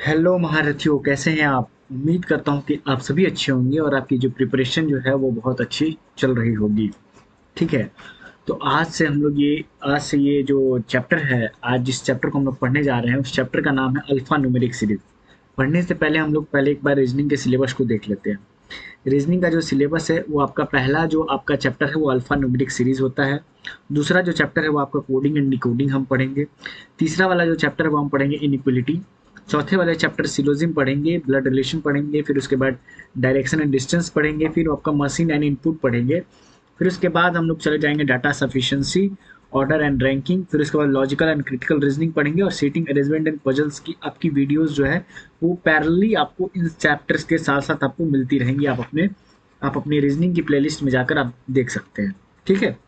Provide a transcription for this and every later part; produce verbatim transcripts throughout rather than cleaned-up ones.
Hello महारथियों, कैसे हैं आप? उम्मीद करता हूँ कि आप सभी अच्छे होंगे और आपकी जो प्रिपरेशन जो है वो बहुत अच्छी चल रही होगी। ठीक है। तो आज से हम लोग ये आज से ये जो चैप्टर है, आज जिस चैप्टर को हम लोग पढ़ने जा रहे हैं उस चैप्टर का नाम है अल्फा न्यूमेरिक सीरीज। पढ़ने से पहले हम लोग पहले एक बार रीजनिंग के सिलेबस को देख लेते हैं। रीजनिंग का जो सिलेबस है वो आपका पहला जो आपका चैप्टर है वो अल्फा न्यूमेरिक सीरीज होता है। दूसरा जो चैप्टर है वो आपका कोडिंग एंड डिकोडिंग हम पढ़ेंगे। तीसरा वाला जो चैप्टर है वो हम पढ़ेंगे इनइक्वलिटी। चौथे वाले चैप्टर सिलोजिम पढ़ेंगे, ब्लड रिलेशन पढ़ेंगे, फिर उसके बाद डायरेक्शन एंड डिस्टेंस पढ़ेंगे, फिर आपका मशीन एंड इनपुट पढ़ेंगे। फिर उसके बाद हम लोग चले जाएंगे data sufficiency, order and ranking. फिर उसके बाद लॉजिकल एंड क्रिटिकल रीजनिंग पढ़ेंगे और सीटिंग अरेंजमेंट एंड पजल्स की आपकी वीडियोस जो है वो पैरेलली आपको इन चैप्टर्स के साथ साथ आपको मिलती रहेंगी। आप अपने आप अपनी रीजनिंग की प्लेलिस्ट में जाकर आप देख सकते हैं। ठीक है।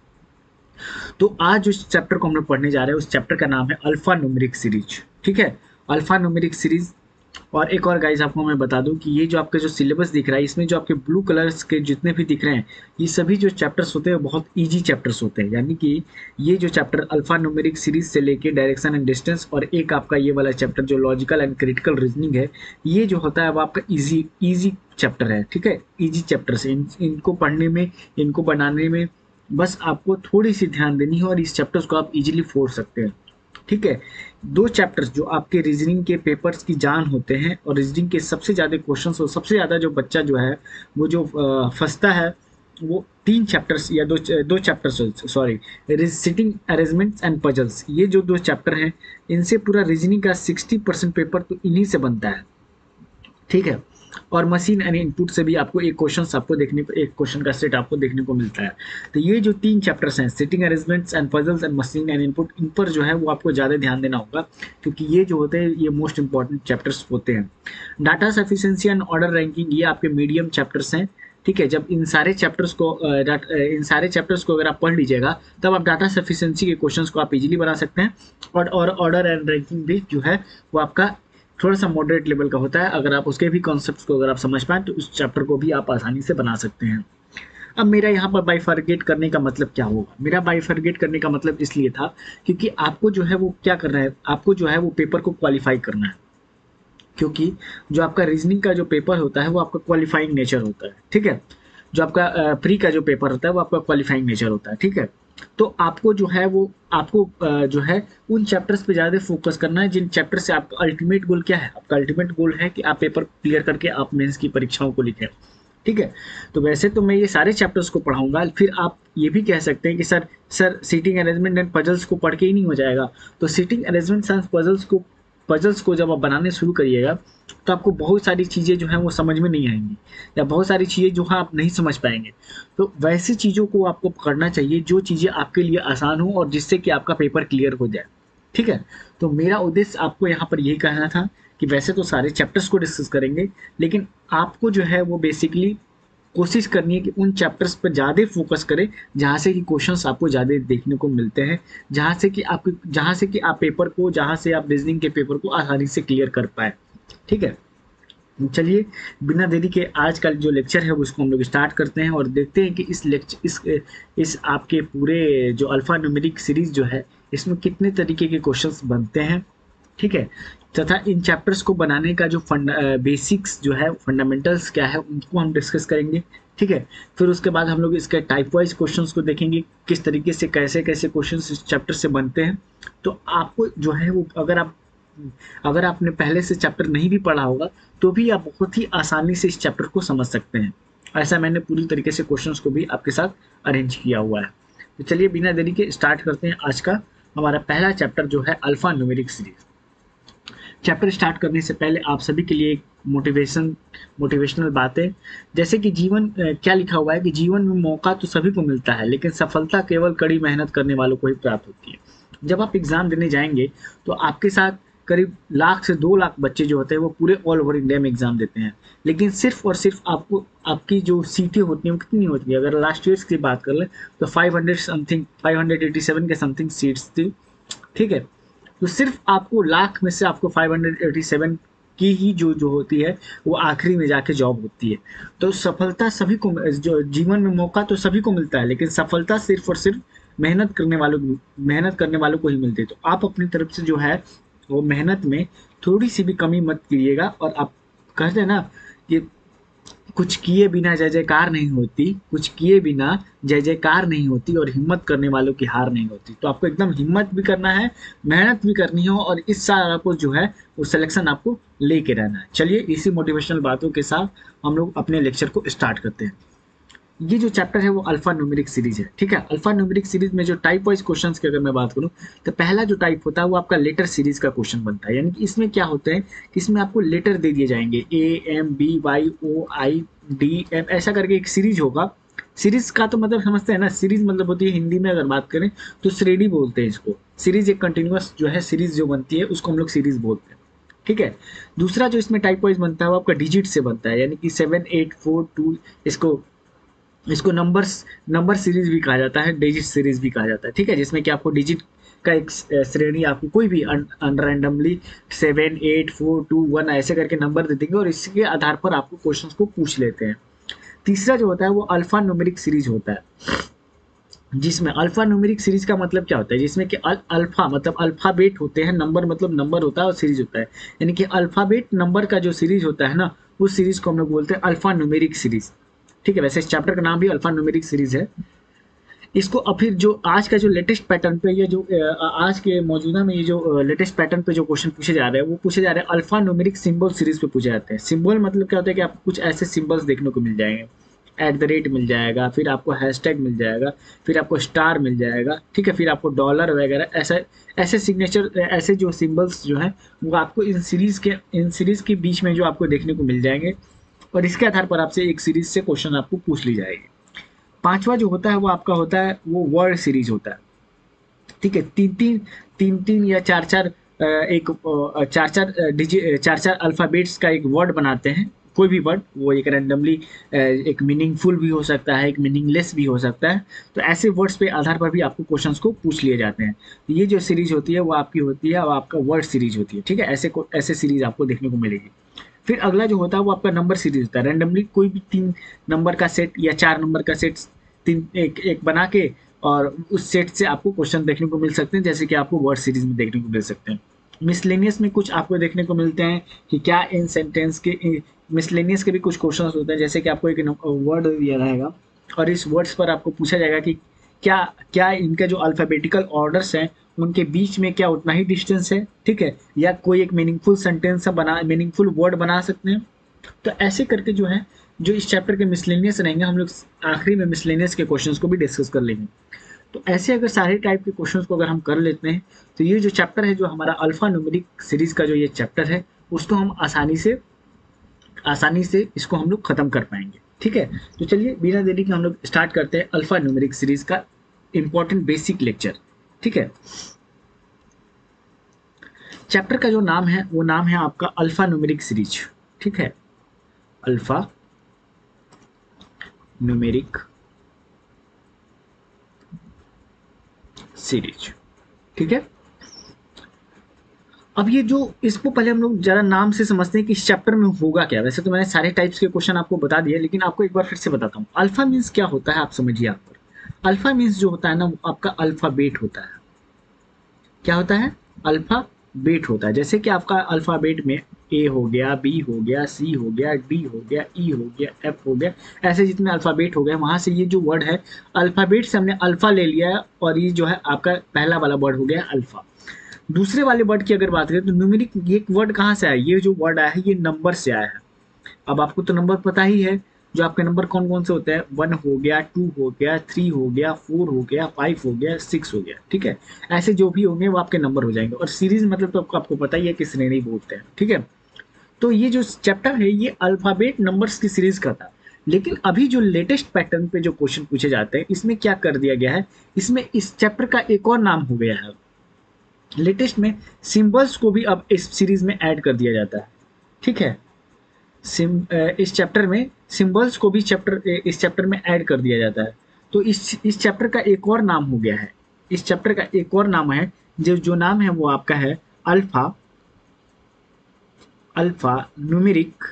तो आज जो चैप्टर को हम लोग पढ़ने जा रहे हैं उस चैप्टर का नाम है अल्फा न्यूमेरिक सीरीज। ठीक है। Alpha numeric series. और एक और गाइस आपको मैं बता दूं कि ये जो आपका जो सिलेबस दिख रहा है इसमें जो आपके ब्लू कलर्स के जितने भी दिख रहे हैं ये सभी जो चैप्टर्स होते हैं बहुत इजी चैप्टर्स होते हैं। यानी कि ये जो चैप्टर अल्फा न्यूमेरिक सीरीज से लेके डायरेक्शन एंड डिस्टेंस और एक आपका ये वाला चैप्टर जो लॉजिकल एंड क्रिटिकल रीजनिंग है, ये जो होता है वो आपका इजी इजी चैप्टर है। ठीक है। इजी चैप्टर से इन, इनको पढ़ने में, इनको बनाने में बस आपको थोड़ी सी ध्यान देनी है और इस चैप्टर्स को आप इजीली फोड़ सकते हैं। ठीक है। दो चैप्टर्स जो आपके रीजनिंग के पेपर्स की जान होते हैं और रीजनिंग के सबसे ज़्यादा क्वेश्चंस और सबसे ज़्यादा जो बच्चा जो है वो जो अ, फंसता है वो तीन चैप्टर्स या दो दो chapters, sorry, sitting arrangements and puzzles, ये जो दो चैप्टर हैं इनसे पूरा रीजनिंग का सिक्सटी परसेंट पेपर तो इन्हीं से बनता है। ठीक है। और मशीन एंड इनपुट से भी आपको एक क्वेश्चन आपको देखने को एक क्वेश्चन का सेट आपको देखने को मिलता है। तो ये जो तीन चैप्टर्स हैं, sitting arrangements and puzzles and machine and input, इन पर जो है वो आपको ज़्यादा ध्यान देना होगा क्योंकि ये जो होते हैं ये मोस्ट इंपॉर्टेंट चैप्टर्स होते हैं। Data sufficiency and order ranking, ये आपके मीडियम चैप्टर्स हैं। ठीक है। जब इन सारे चैप्टर्स को अ, डाट- अ, इन सारे चैप्टर्स को अगर आप पढ़ लीजिएगा तब आप डाटा सफिशिएंसी के क्वेश्चंस को आप इजीली बना सकते हैं। और और ऑर्डर एंड रैंकिंग भी जो है वो आपका थोड़ा सा मॉडरेट लेवल का होता है। अगर आप उसके भी कॉन्सेप्ट्स को अगर आप समझ पाएँ तो उस चैप्टर को भी आप आसानी से बना सकते हैं। अब मेरा यहाँ पर बाइफरगेट करने का मतलब क्या होगा? मेरा बाइफरगेट करने का मतलब इसलिए था क्योंकि आपको जो है वो क्या करना है, आपको जो है वो पेपर को क्वालिफाई करना है। क्योंकि जो आपका रीजनिंग का जो पेपर होता है वो आपका क्वालिफाइंग नेचर होता है। ठीक है। जो आपका प्री का जो पेपर होता है वो आपका क्वालिफाइंग नेचर होता है। ठीक है। तो आपको जो है वो आपको अ, जो है उन चैप्टर्स पे ज़्यादा फोकस करना है जिन चैप्टर से आपका अल्टीमेट गोल क्या है। आपका अल्टीमेट गोल है कि आप पेपर क्लियर करके आप मेंस की परीक्षाओं को लिखें। ठीक है। तो वैसे तो मैं ये सारे चैप्टर्स को पढ़ाऊंगा, फिर आप ये भी कह सकते हैं कि sir sir seating arrangement and puzzles को पढ़ के ही नहीं हो जाएगा। तो सीटिंग अरेंजमेंट एंड पजल्स को पजल्स को जब आप बनाने शुरू करिएगा तो आपको बहुत सारी चीज़ें जो हैं वो समझ में नहीं आएंगी या बहुत सारी चीज़ें जो है आप नहीं समझ पाएंगे। तो वैसी चीज़ों को आपको करना चाहिए जो चीज़ें आपके लिए आसान हो और जिससे कि आपका पेपर क्लियर हो जाए। ठीक है। तो मेरा उद्देश्य आपको यहाँ पर यही कहना था कि वैसे तो सारे चैप्टर्स को डिस्कस करेंगे लेकिन आपको जो है वो बेसिकली कोशिश करनी है कि उन चैप्टर्स पर ज़्यादा फोकस करें जहाँ से कि क्वेश्चंस आपको ज़्यादा देखने को मिलते हैं, जहाँ से कि आप जहाँ से कि आप पेपर को जहाँ से आप रीजनिंग के पेपर को आसानी से क्लियर कर पाए। ठीक है। चलिए, बिना देरी के आज का जो लेक्चर है उसको हम लोग स्टार्ट करते हैं और देखते हैं कि इस लेक्चर इस इस आपके पूरे जो अल्फा न्यूमेरिक सीरीज जो है इसमें कितने तरीके के क्वेश्चंस बनते हैं। ठीक है। तथा इन चैप्टर्स को बनाने का जो फंड बेसिक्स जो है, फंडामेंटल्स क्या है, उनको हम डिस्कस करेंगे। ठीक है। फिर उसके बाद हम लोग इसके टाइप वाइज क्वेश्चंस को देखेंगे किस तरीके से कैसे कैसे क्वेश्चंस इस चैप्टर से बनते हैं। तो आपको जो है वो अगर आप अगर आपने पहले से चैप्टर नहीं भी पढ़ा होगा तो भी आप बहुत ही आसानी से इस चैप्टर को समझ सकते हैं। ऐसा मैंने पूरी तरीके से क्वेश्चंस को भी आपके साथ अरेंज किया हुआ है। तो चलिए बिना देरी के स्टार्ट करते हैं आज का हमारा पहला चैप्टर जो है alpha numeric series. Chapter start करने से पहले आप सभी के लिए एक मोटिवेशन मोटिवेशनल बातें, जैसे कि जीवन अ, क्या लिखा हुआ है कि जीवन में मौका तो सभी को मिलता है लेकिन सफलता केवल कड़ी मेहनत करने वालों को ही प्राप्त होती है। जब आप एग्जाम देने जाएंगे तो आपके साथ करीब लाख से दो लाख बच्चे जो होते हैं वो पूरे ऑल ओवर इंडिया में एग्जाम देते हैं, लेकिन सिर्फ और सिर्फ आपको आपकी जो सीटें होती हैं वो कितनी होती है? अगर लास्ट ईयर की बात कर लें तो five hundred something five hundred eighty seven के समथिंग सीट्स थी। ठीक है। तो सिर्फ आपको लाख में से आपको फाइव हंड्रेड एटी सेवन की ही जो जो होती है वो आखिरी में जाके जॉब होती है। तो सफलता सभी को, जो जीवन में मौका तो सभी को मिलता है लेकिन सफलता सिर्फ और सिर्फ मेहनत करने वालों मेहनत करने वालों को ही मिलती है। तो आप अपनी तरफ से जो है वो मेहनत में थोड़ी सी भी कमी मत कीजिएगा। और आप कहते हैं ना कि कुछ किए बिना जय जयकार नहीं होती, कुछ किए बिना जय जयकार नहीं होती, और हिम्मत करने वालों की हार नहीं होती। तो आपको एकदम हिम्मत भी करना है, मेहनत भी करनी हो, और इस साल आपको जो है वो सिलेक्शन आपको लेके रहना है। चलिए इसी मोटिवेशनल बातों के साथ हम लोग अपने लेक्चर को स्टार्ट करते हैं। ये जो चैप्टर है वो अल्फा न्यूमेरिक सीरीज है, ठीक है। अल्फा न्यूमेरिक सीरीज में जो टाइप वाइज क्वेश्चंस की अगर मैं बात करूं, तो पहला जो टाइप होता है वो आपका लेटर सीरीज का क्वेश्चन बनता है। यानी कि इसमें क्या होता है कि इसमें आपको लेटर दे दिए जाएंगे, A M B Y O I D M, ऐसा करके एक सीरीज होगा। सीरीज का तो मतलब समझते हैं ना, सीरीज मतलब होती है हिंदी में अगर बात करें तो श्रेणी बोलते हैं इसको। सीरीज एक कंटिन्यूअस जो है सीरीज जो बनती है उसको हम लोग सीरीज बोलते हैं, ठीक है। दूसरा जो इसमें टाइप वाइज बनता है वो आपका डिजिट से बनता है, यानी कि सेवन एट फोर टू, इसको इसको नंबर्स नंबर सीरीज भी कहा जाता है, डिजिट सीरीज भी कहा जाता है, ठीक है। जिसमें कि आपको डिजिट का एक श्रेणी आपको कोई भी unrandomly seven eight four two one ऐसे करके नंबर दे देंगे, और इसके आधार पर आपको क्वेश्चन को पूछ लेते हैं। तीसरा जो होता है वो अल्फा न्यूमेरिक सीरीज होता है, जिसमें अल्फा न्यूमेरिक सीरीज का मतलब क्या होता है, जिसमें कि अल, अल्फा मतलब अल्फाबेट होते हैं, नंबर मतलब नंबर होता है, और सीरीज होता है। यानी कि अल्फाबेट नंबर का जो सीरीज होता है ना, उस सीरीज को हम लोग बोलते हैं अल्फा न्यूमेरिक सीरीज, ठीक है। वैसे इस चैप्टर का नाम भी अल्फा न्यूमेरिक सीरीज है। इसको अब फिर जो आज का जो लेटेस्ट पैटर्न पे, ये जो अ, आज के मौजूदा में ये जो लेटेस्ट पैटर्न पे जो क्वेश्चन पूछे जा रहे हैं वो पूछे जा रहे हैं अल्फा न्यूमेरिक सिंबल सीरीज पे पूछे जाते हैं। सिंबल मतलब क्या होता है कि आपको कुछ ऐसे सिंबल्स देखने को मिल जाएंगे, एट द रेट मिल जाएगा, फिर आपको हैशटैग मिल जाएगा, फिर आपको स्टार मिल जाएगा, ठीक है, फिर आपको डॉलर वगैरह, ऐसा ऐसे सिग्नेचर, ऐसे जो सिंबल्स जो हैं वो आपको इन सीरीज के इन सीरीज के बीच में जो आपको देखने को मिल जाएंगे, और इसके आधार पर आपसे एक सीरीज से क्वेश्चन आपको पूछ ली जाएगी। पांचवा जो होता है वो आपका होता है वो वर्ड सीरीज होता है, ठीक है। तीन तीन तीन तीन या चार चार एक चार चार डिजिट चार चार अल्फाबेट्स का एक वर्ड बनाते हैं। कोई भी वर्ड, वो एक रैंडमली एक मीनिंगफुल भी हो सकता है, एक मीनिंगलेस भी हो सकता है। तो ऐसे वर्ड्स पे आधार पर भी आपको क्वेश्चंस को पूछ लिए जाते हैं। तो ये जो सीरीज होती है वो आपकी होती है, वो आपका वर्ड सीरीज होती है, ठीक है। ऐसे को ऐसे सीरीज आपको देखने को मिलेगी। फिर अगला जो होता है वो आपका नंबर सीरीज होता है। रैंडमली कोई भी तीन नंबर का सेट या चार नंबर का सेट तीन एक एक बना के, और उस सेट से आपको क्वेश्चन देखने को मिल सकते हैं, जैसे कि आपको वर्ड सीरीज में देखने को मिल सकते हैं। मिसलेनियस में कुछ आपको देखने को मिलते हैं कि क्या इन सेंटेंस के मिसलेनियस के भी कुछ क्वेश्चन होते हैं, जैसे कि आपको एक वर्ड दिया रहेगा और इस वर्ड्स पर आपको पूछा जाएगा कि क्या क्या इनके जो अल्फाबेटिकल ऑर्डर्स हैं उनके बीच में क्या उतना ही डिस्टेंस है, ठीक है, या कोई एक मीनिंगफुल सेंटेंस बना मीनिंगफुल वर्ड बना सकते हैं। तो ऐसे करके जो है जो इस चैप्टर के मिसलेनियस रहेंगे, हम लोग आखिरी में मिसलेनियस के क्वेश्चंस को भी डिस्कस कर लेंगे। तो ऐसे अगर सारे टाइप के क्वेश्चंस को अगर हम कर लेते हैं, तो ये जो चैप्टर है जो हमारा अल्फा न्यूमेरिक सीरीज का जो ये चैप्टर है उसको हम आसानी से आसानी से इसको हम लोग खत्म कर पाएंगे, ठीक है। तो चलिए बिना देरी के हम लोग स्टार्ट करते हैं अल्फा न्यूमेरिक सीरीज का इंपॉर्टेंट बेसिक लेक्चर, ठीक है। चैप्टर का जो नाम है वो नाम है आपका अल्फा न्यूमेरिक सीरीज, ठीक है। अल्फा न्यूमेरिक सीरीज, ठीक है। अब ये जो इसको पहले हम लोग जरा नाम से समझते हैं कि इस चैप्टर में होगा क्या। वैसे तो मैंने सारे टाइप्स के क्वेश्चन आपको बता दिए, लेकिन आपको एक बार फिर से बताता हूँ। अल्फा मीन्स क्या होता है आप समझिए। आप पर अल्फा मीन्स जो होता है ना वो आपका अल्फाबेट होता है। क्या होता है? अल्फाबेट होता है। जैसे कि आपका अल्फाबेट में ए हो गया, बी हो गया, सी हो गया, डी हो गया, ई हो गया, एफ हो गया, ऐसे जितने अल्फाबेट हो गए वहां से ये जो वर्ड है अल्फाबेट से हमने अल्फा ले लिया है, और ये जो है आपका पहला वाला वर्ड हो गया अल्फा। दूसरे वाले वर्ड की अगर बात करें तो न्यूमेरिक ये वर्ड कहाँ से आया? ये जो वर्ड आया है ये नंबर से आया है। अब आपको तो नंबर पता ही है, जो आपके नंबर कौन कौन से होते हैं, वन हो गया, टू हो गया, थ्री हो गया, फोर हो गया, फाइव हो गया, सिक्स हो गया, ठीक है। ऐसे जो भी होंगे वो आपके नंबर हो जाएंगे। और सीरीज मतलब तो आपको, आपको पता ही है कि श्रेणी बोलते हैं, ठीक है। तो ये जो चैप्टर है ये अल्फाबेट नंबर्स की सीरीज का था। लेकिन अभी जो लेटेस्ट पैटर्न पे जो क्वेश्चन पूछे जाते हैं इसमें क्या कर दिया गया है, इसमें इस चैप्टर का एक और नाम हो गया है। लेटेस्ट में सिंबल्स को भी अब इस सीरीज में ऐड कर दिया जाता है, ठीक है। सिम इस चैप्टर में सिंबल्स को भी चैप्टर इस चैप्टर में ऐड कर दिया जाता है। तो इस इस चैप्टर का एक और नाम हो गया है, इस चैप्टर का एक और नाम है, जो जो नाम है वो आपका है alpha alpha numeric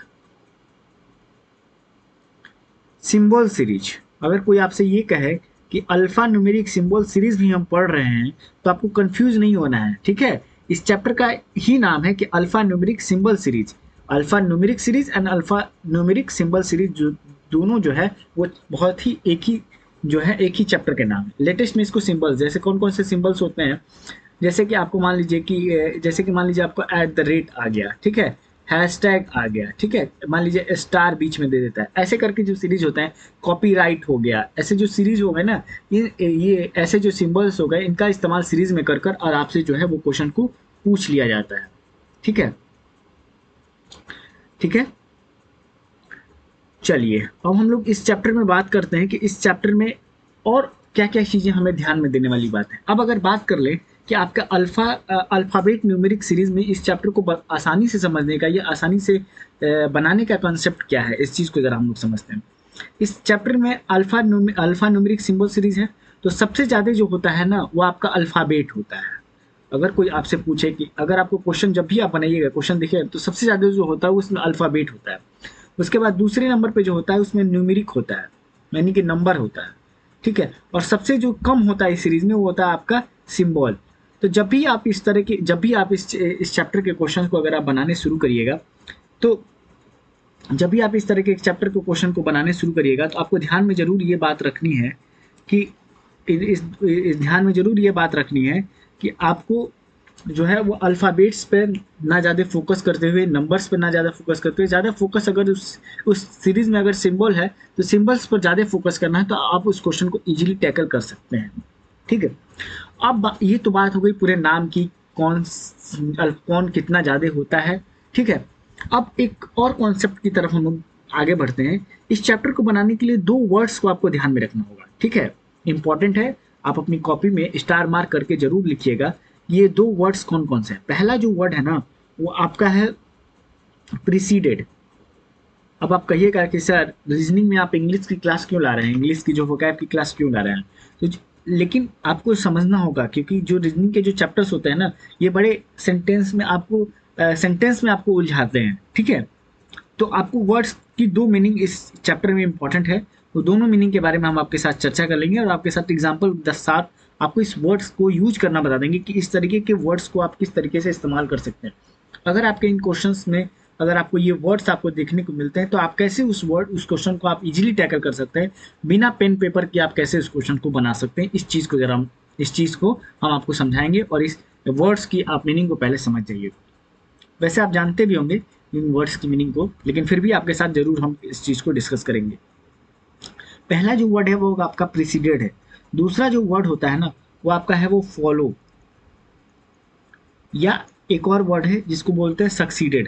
symbol series. अगर कोई आपसे ये कहे कि अल्फा न्यूमेरिक सिंबल सीरीज भी हम पढ़ रहे हैं तो आपको कंफ्यूज नहीं होना है, ठीक है। इस चैप्टर का ही नाम है कि alpha numeric symbol series. Alpha numeric series alpha numeric symbol series alpha numeric series and alpha numeric symbol series, जो दोनों जो है वो बहुत ही एक ही जो है एक ही चैप्टर के नाम है। लेटेस्ट में इसको सिंबल्स, जैसे कौन कौन से सिंबल्स होते हैं, जैसे कि आपको मान लीजिए कि जैसे कि मान लीजिए आपको एट द रेट आ गया, ठीक है, हैशटैग आ गया, ठीक है, मान लीजिए स्टार बीच में दे देता है, ऐसे करके जो सीरीज होता है, कॉपीराइट हो गया, ऐसे जो सीरीज हो गए ना, ये ये ऐसे जो सिंबल्स हो गए, इनका इस्तेमाल सीरीज में कर कर और आपसे जो है वो क्वेश्चन को पूछ लिया जाता है। ठीक है, ठीक है, चलिए अब हम लोग इस चैप्टर में बात करते हैं कि इस चैप्टर में और क्या क्या चीज़ें हमें ध्यान में देने वाली बात है। अब अगर बात कर ले कि आपका अल्फा अल्फ़ाबेट न्यूमेरिक सीरीज में इस चैप्टर को आसानी से समझने का या आसानी से बनाने का कॉन्सेप्ट क्या है, इस चीज़ को ज़रा हम लोग समझते हैं। इस चैप्टर में alpha alpha numeric symbol series है, तो सबसे ज़्यादा जो होता है ना वो आपका अल्फ़ाबेट होता है। अगर कोई आपसे पूछे कि अगर आपको क्वेश्चन जब भी आप बनाइएगा क्वेश्चन देखिए तो सबसे ज़्यादा जो होता है उसमें अल्फ़ाबेट होता है। उसके बाद दूसरे नंबर पे जो होता है उसमें न्यूमेरिक होता है, यानी कि नंबर होता है, ठीक है, और सबसे जो कम होता है इस सीरीज में वो होता है आपका सिंबल। तो जब भी आप इस तरह के जब भी आप इस इस चैप्टर के क्वेश्चन को अगर आप बनाने शुरू करिएगा, तो जब भी आप इस तरह के चैप्टर के क्वेश्चन को बनाने शुरू करिएगा तो आपको ध्यान में जरूर ये बात रखनी है कि इस, इस ध्यान में जरूर ये बात रखनी है कि आपको जो है वो अल्फ़ाबेट्स पर ना ज़्यादा फोकस करते हुए, नंबर्स पर ना ज़्यादा फोकस करते हुए, ज़्यादा फोकस अगर उस उस सीरीज़ में अगर सिंबल है तो सिंबल्स पर ज़्यादा फोकस करना है, तो आप उस क्वेश्चन को इजीली टैकल कर सकते हैं। ठीक है, अब ये तो बात हो गई पूरे नाम की, कौन कौन कितना ज़्यादा होता है। ठीक है, अब एक और कॉन्सेप्ट की तरफ हम लोग आगे बढ़ते हैं। इस चैप्टर को बनाने के लिए दो वर्ड्स को आपको ध्यान में रखना होगा। ठीक है, इंपॉर्टेंट है, आप अपनी कॉपी में स्टार मार्क करके जरूर लिखिएगा ये दो वर्ड्स कौन कौन से हैं। पहला जो वर्ड है ना वो आपका है प्रीसीडेड। अब आप कहिएगा कि सर रीजनिंग में आप इंग्लिश की क्लास क्यों ला रहे हैं, इंग्लिश की जो वोकैब की क्लास क्यों ला रहे हैं, तो लेकिन आपको समझना होगा क्योंकि जो रीजनिंग के जो चैप्टर्स होते हैं ना ये बड़े सेंटेंस में आपको सेंटेंस में आपको उलझाते हैं। ठीक है, तो आपको वर्ड्स की दो मीनिंग इस चैप्टर में इंपॉर्टेंट है, तो दोनों मीनिंग के बारे में हम आपके साथ चर्चा कर लेंगे और आपके साथ एग्जाम्पल दस सात आपको इस वर्ड्स को यूज करना बता देंगे कि इस तरीके के वर्ड्स को आप किस तरीके से इस्तेमाल कर सकते हैं। अगर आपके इन क्वेश्चंस में अगर आपको ये वर्ड्स आपको देखने को मिलते हैं तो आप कैसे उस वर्ड उस क्वेश्चन को आप इजीली टैकल कर सकते हैं, बिना पेन पेपर के आप कैसे उस क्वेश्चन को बना सकते हैं, इस चीज़ को जरा हम इस चीज़ को हम आपको समझाएंगे और इस वर्ड्स की आप मीनिंग को पहले समझ जाइए। वैसे आप जानते भी होंगे इन वर्ड्स की मीनिंग को, लेकिन फिर भी आपके साथ जरूर हम इस चीज़ को डिस्कस करेंगे। पहला जो वर्ड है वो आपका प्रीसीडेड है। दूसरा जो वर्ड होता है ना वो आपका है वो फॉलो, या एक और वर्ड है जिसको बोलते हैं सक्सीडेड।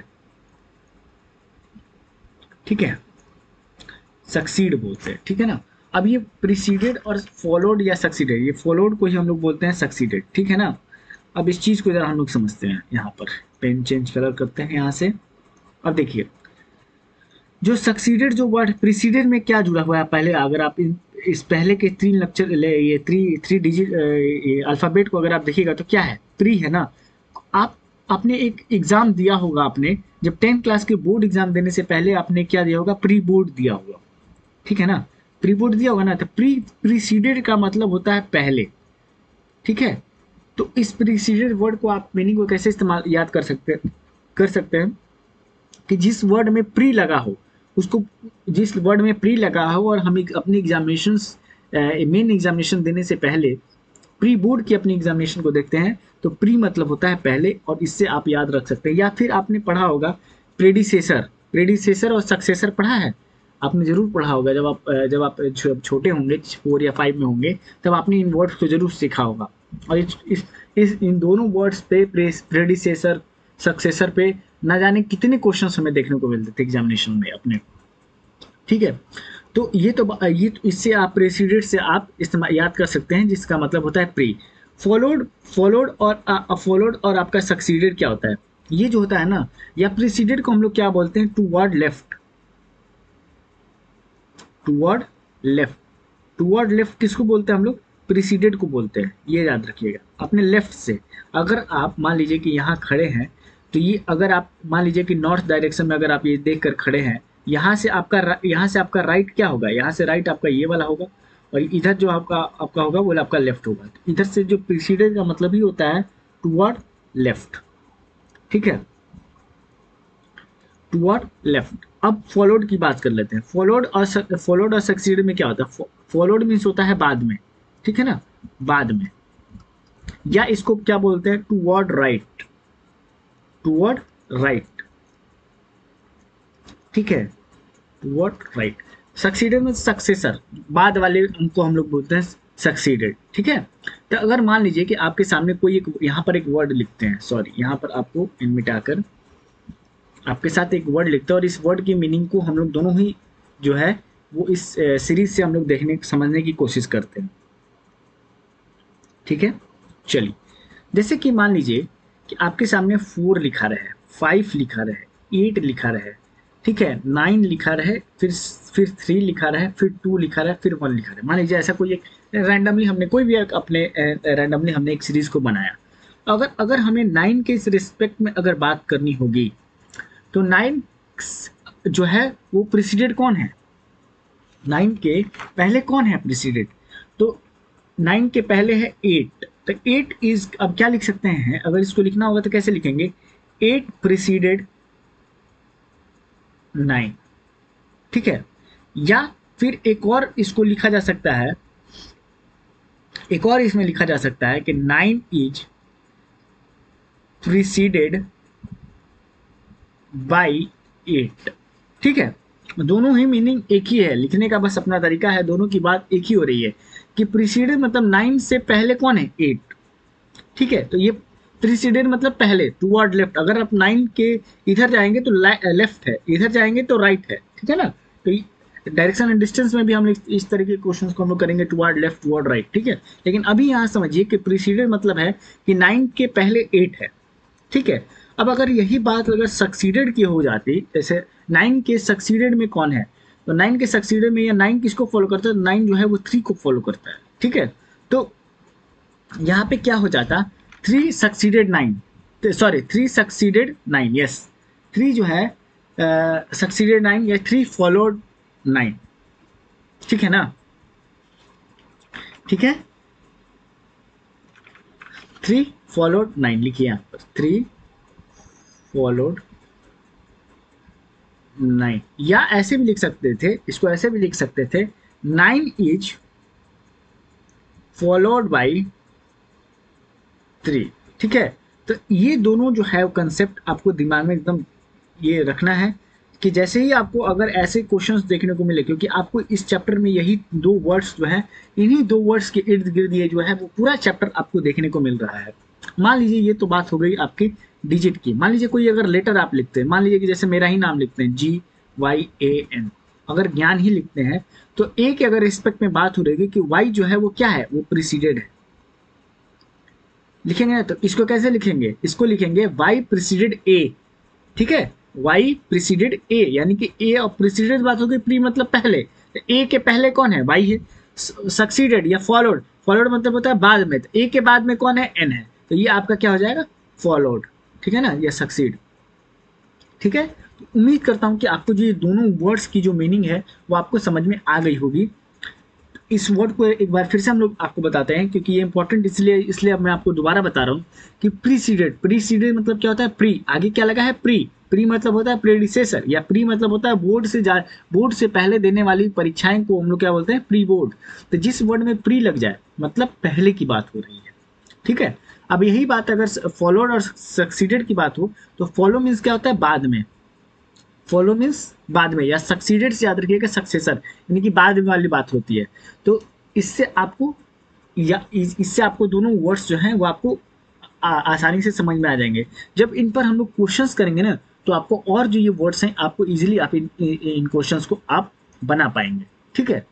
ठीक है, सक्सीड बोलते हैं। ठीक है ना, अब ये प्रीसीडेड और फॉलोड या सक्सीडेड, ये फॉलोड को ही हम लोग बोलते हैं सक्सीडेड। ठीक है ना, अब इस चीज़ को जरा हम लोग समझते हैं। यहाँ पर पेन चेंज कलर करते हैं यहाँ से। अब देखिए जो सक्सीडेड जो वर्ड प्रीसीडेड में क्या जुड़ा हुआ है, पहले अगर आप इन इस पहले के तीन लेक्चर ये थ्री थ्री डिजिट अल्फ़ाबेट को अगर आप देखिएगा तो क्या है, प्री है ना। आप आपने एक एग्जाम दिया होगा, आपने जब टेंथ क्लास के बोर्ड एग्जाम देने से पहले आपने क्या दिया होगा, प्री बोर्ड दिया होगा। ठीक है ना, प्री बोर्ड दिया होगा ना, तो प्री प्रीसीडेड का मतलब होता है पहले। ठीक है, तो इस प्रीसीडेड वर्ड को आप मीनिंग को कैसे इस्तेमाल याद कर सकते कर सकते हैं कि जिस वर्ड में प्री लगा हो उसको, जिस वर्ड में प्री लगा हो और हम अपनी एग्जामिनेशन मेन एग्जामिनेशन देने से पहले प्री बोर्ड की अपनी एग्जामिनेशन को देखते हैं तो प्री मतलब होता है पहले, और इससे आप याद रख सकते हैं। या फिर आपने पढ़ा होगा प्रेडिसेसर, प्रेडिसेसर और सक्सेसर पढ़ा है, आपने जरूर पढ़ा होगा जब आप जब आप छोटे होंगे, फोर या फाइव में होंगे, तब आपने इन वर्ड्स को जरूर सीखा होगा। और इस, इस, इस इन दोनों वर्ड्स पे प्रेडिसेसर सक्सेसर पे ना जाने कितने क्वेश्चंस हमें देखने को मिलते थे एग्जामिनेशन में अपने। ठीक है, तो ये तो ये तो इससे आप प्रेसिडेंट से आप इस्तेमाल याद कर सकते हैं, जिसका मतलब होता है प्री। फॉलोड फॉलोड और फॉलोड और आपका सक्सीडेड क्या होता है, ये जो होता है ना, या प्रीसीडेड को हम लोग क्या बोलते हैं, toward left. Toward left toward left किसको बोलते हैं हम लोग, प्रीसीडेड को बोलते हैं। ये याद रखिएगा, अपने लेफ्ट से अगर आप मान लीजिए कि यहाँ खड़े हैं, तो ये अगर आप मान लीजिए कि नॉर्थ डायरेक्शन में अगर आप ये देख कर खड़े हैं, यहाँ से आपका यहाँ से आपका राइट क्या होगा, यहाँ से राइट आपका ये वाला होगा, और इधर जो आपका आपका होगा वो आपका लेफ्ट होगा। इधर से जो प्रीसीडेड का मतलब ही होता है टूवर्ड लेफ्ट, ठीक है, टुवर्ड लेफ्ट। अब फॉलोड की बात कर लेते हैं। फॉलोड और फॉलोड और सक्सीड में क्या होता है? फॉलोड मीन्स होता है बाद में, ठीक है ना, बाद में, या इसको क्या बोलते हैं? टुवर्ड राइट, टुवर्ड राइट, ठीक है, टुवर्ड राइट। सक्सीडेड में सक्सेसर, बाद वाले उनको हम लोग बोलते हैं सक्सीडेड, ठीक है। तो अगर मान लीजिए कि आपके सामने कोई एक, यहाँ पर एक वर्ड लिखते हैं, सॉरी यहाँ पर आपको इन मिटाकर आपके साथ एक वर्ड लिखते हैं, और इस वर्ड की मीनिंग को हम लोग दोनों ही जो है वो इस सीरीज से हम लोग देखने समझने की कोशिश करते हैं, ठीक है। चलिए, जैसे कि मान लीजिए कि आपके सामने फोर लिखा रहे, फाइव लिखा रहे, एट लिखा रहे, ठीक है, नाइन लिखा रहे, फिर फिर थ्री लिखा रहे, फिर टू लिखा रहे, फिर वन लिखा रहे। मान लीजिए ऐसा कोई एक रैंडमली हमने कोई भी एक अपने रैंडमली हमने एक सीरीज को बनाया। अगर अगर हमें नाइन के इस रिस्पेक्ट में अगर बात करनी होगी तो नाइन जो है वो प्रीसीडेड कौन है? नाइन के पहले कौन है प्रीसीडेड? तो नाइन के पहले है एट, तो एट इज, अब क्या लिख सकते हैं? अगर इसको लिखना होगा तो कैसे लिखेंगे? एट प्रीसीडेड नाइन, ठीक है। या फिर एक और इसको लिखा जा सकता है, एक और इसमें लिखा जा सकता है कि nine is preceded by eight, ठीक है। दोनों ही मीनिंग एक ही है, लिखने का बस अपना तरीका है, दोनों की बात एक ही हो रही है कि प्रीसीडेड मतलब नाइन से पहले कौन है? एट, ठीक है। तो ये प्रीसीडेड मतलब पहले, टुवर्ड लेफ्ट। अगर आप नाइन के इधर जाएंगे तो लेफ्ट है, इधर जाएंगे तो राइट है, ठीक है ना। तो डायरेक्शन एंड डिस्टेंस में भी हम इस तरह के क्वेश्चंस को हम लोग करेंगे, टुवर्ड लेफ्ट, टुवर्ड राइट, ठीक है। लेकिन अभी यहाँ समझिए कि प्रीसीडेड मतलब है कि नाइन के पहले एट है, ठीक है। अब अगर यही बात अगर सक्सीडेड की हो जाती, जैसे नाइन के सक्सीडेड में कौन है, तो नाइन के सक्सीडेड में, या नाइन किसको फॉलो करता है? नाइन जो है वो थ्री को फॉलो करता है, ठीक है। तो यहाँ पे क्या हो जाता? Three succeeded nine, sorry three succeeded nine, yes, three जो है सक्सीडेड नाइन या थ्री फॉलोड नाइन, ठीक है ना, ठीक है। थ्री फॉलोड नाइन लिखिए यहाँ पर, थ्री फॉलोड नाइन। या ऐसे भी लिख सकते थे, इसको ऐसे भी लिख सकते थे, nine is followed by three, ठीक है। तो ये दोनों जो है कंसेप्ट आपको दिमाग में एकदम ये रखना है कि जैसे ही आपको अगर ऐसे क्वेश्चंस देखने को मिले, क्योंकि आपको इस चैप्टर में यही दो वर्ड्स जो है, इन्हीं दो वर्ड्स के इर्द गिर्द ये जो है वो पूरा चैप्टर आपको देखने को मिल रहा है। मान लीजिए ये तो बात हो गई आपकी डिजिट की। मान लीजिए कोई अगर लेटर आप लिखते हैं, मान लीजिए कि जैसे मेरा ही नाम लिखते हैं, जी वाई ए एन, अगर ज्ञान ही लिखते हैं, तो ए के अगर रिस्पेक्ट में बात हो रही कि वाई जो है वो क्या है? वो प्रीसीडेड है, लिखेंगे ना। तो इसको कैसे लिखेंगे? इसको लिखेंगे वाई प्रीसीडेड ए, ठीक है, वाई प्रीसीडेड ए, यानी कि ए और प्रीसीडेड बात हो गई, प्री मतलब पहले, ए के पहले कौन है? वाई है। सक्सीडेड या फॉलोड, फॉलोड मतलब होता है बाद में, तो ए के बाद में कौन है? एन है, तो ये आपका क्या हो जाएगा? फॉलोड, ठीक है ना, या सक्सीड, ठीक है। तो उम्मीद करता हूं कि आपको जो ये दोनों वर्ड्स की जो मीनिंग है वो आपको समझ में आ गई होगी। इस वर्ड को एक बार फिर से हम लोग आपको बताते हैं, क्योंकि ये इंपॉर्टेंट इसलिए इसलिए अब मैं आपको दोबारा बता रहा हूँ कि प्रीसीडेड, प्रीसीडेड मतलब क्या होता है? प्री, आगे क्या लगा है? प्री, प्री मतलब होता है प्रेडिसेसर, या प्री मतलब होता है बोर्ड से जा बोर्ड से पहले देने वाली परीक्षाएं को हम लोग क्या बोलते हैं? Pre board. तो जिस वर्ड में प्री लग जाए मतलब पहले की बात हो रही है, ठीक है। अब यही बात अगर फॉलोड और सक्सीडेड की बात हो तो फॉलो मीन्स क्या होता है? बाद में, फॉलो मीन्स बाद में, या सक्सीडेड से याद रखिएगा सक्सेसर, यानी कि बाद में वाली बात होती है। तो इससे आपको या इससे आपको दोनों वर्ड्स जो हैं वो आपको आ, आसानी से समझ में आ जाएंगे। जब इन पर हम लोग क्वेश्चंस करेंगे ना, तो आपको और जो ये वर्ड्स हैं आपको इजीली आप इन इन क्वेश्चंस को आप बना पाएंगे, ठीक है,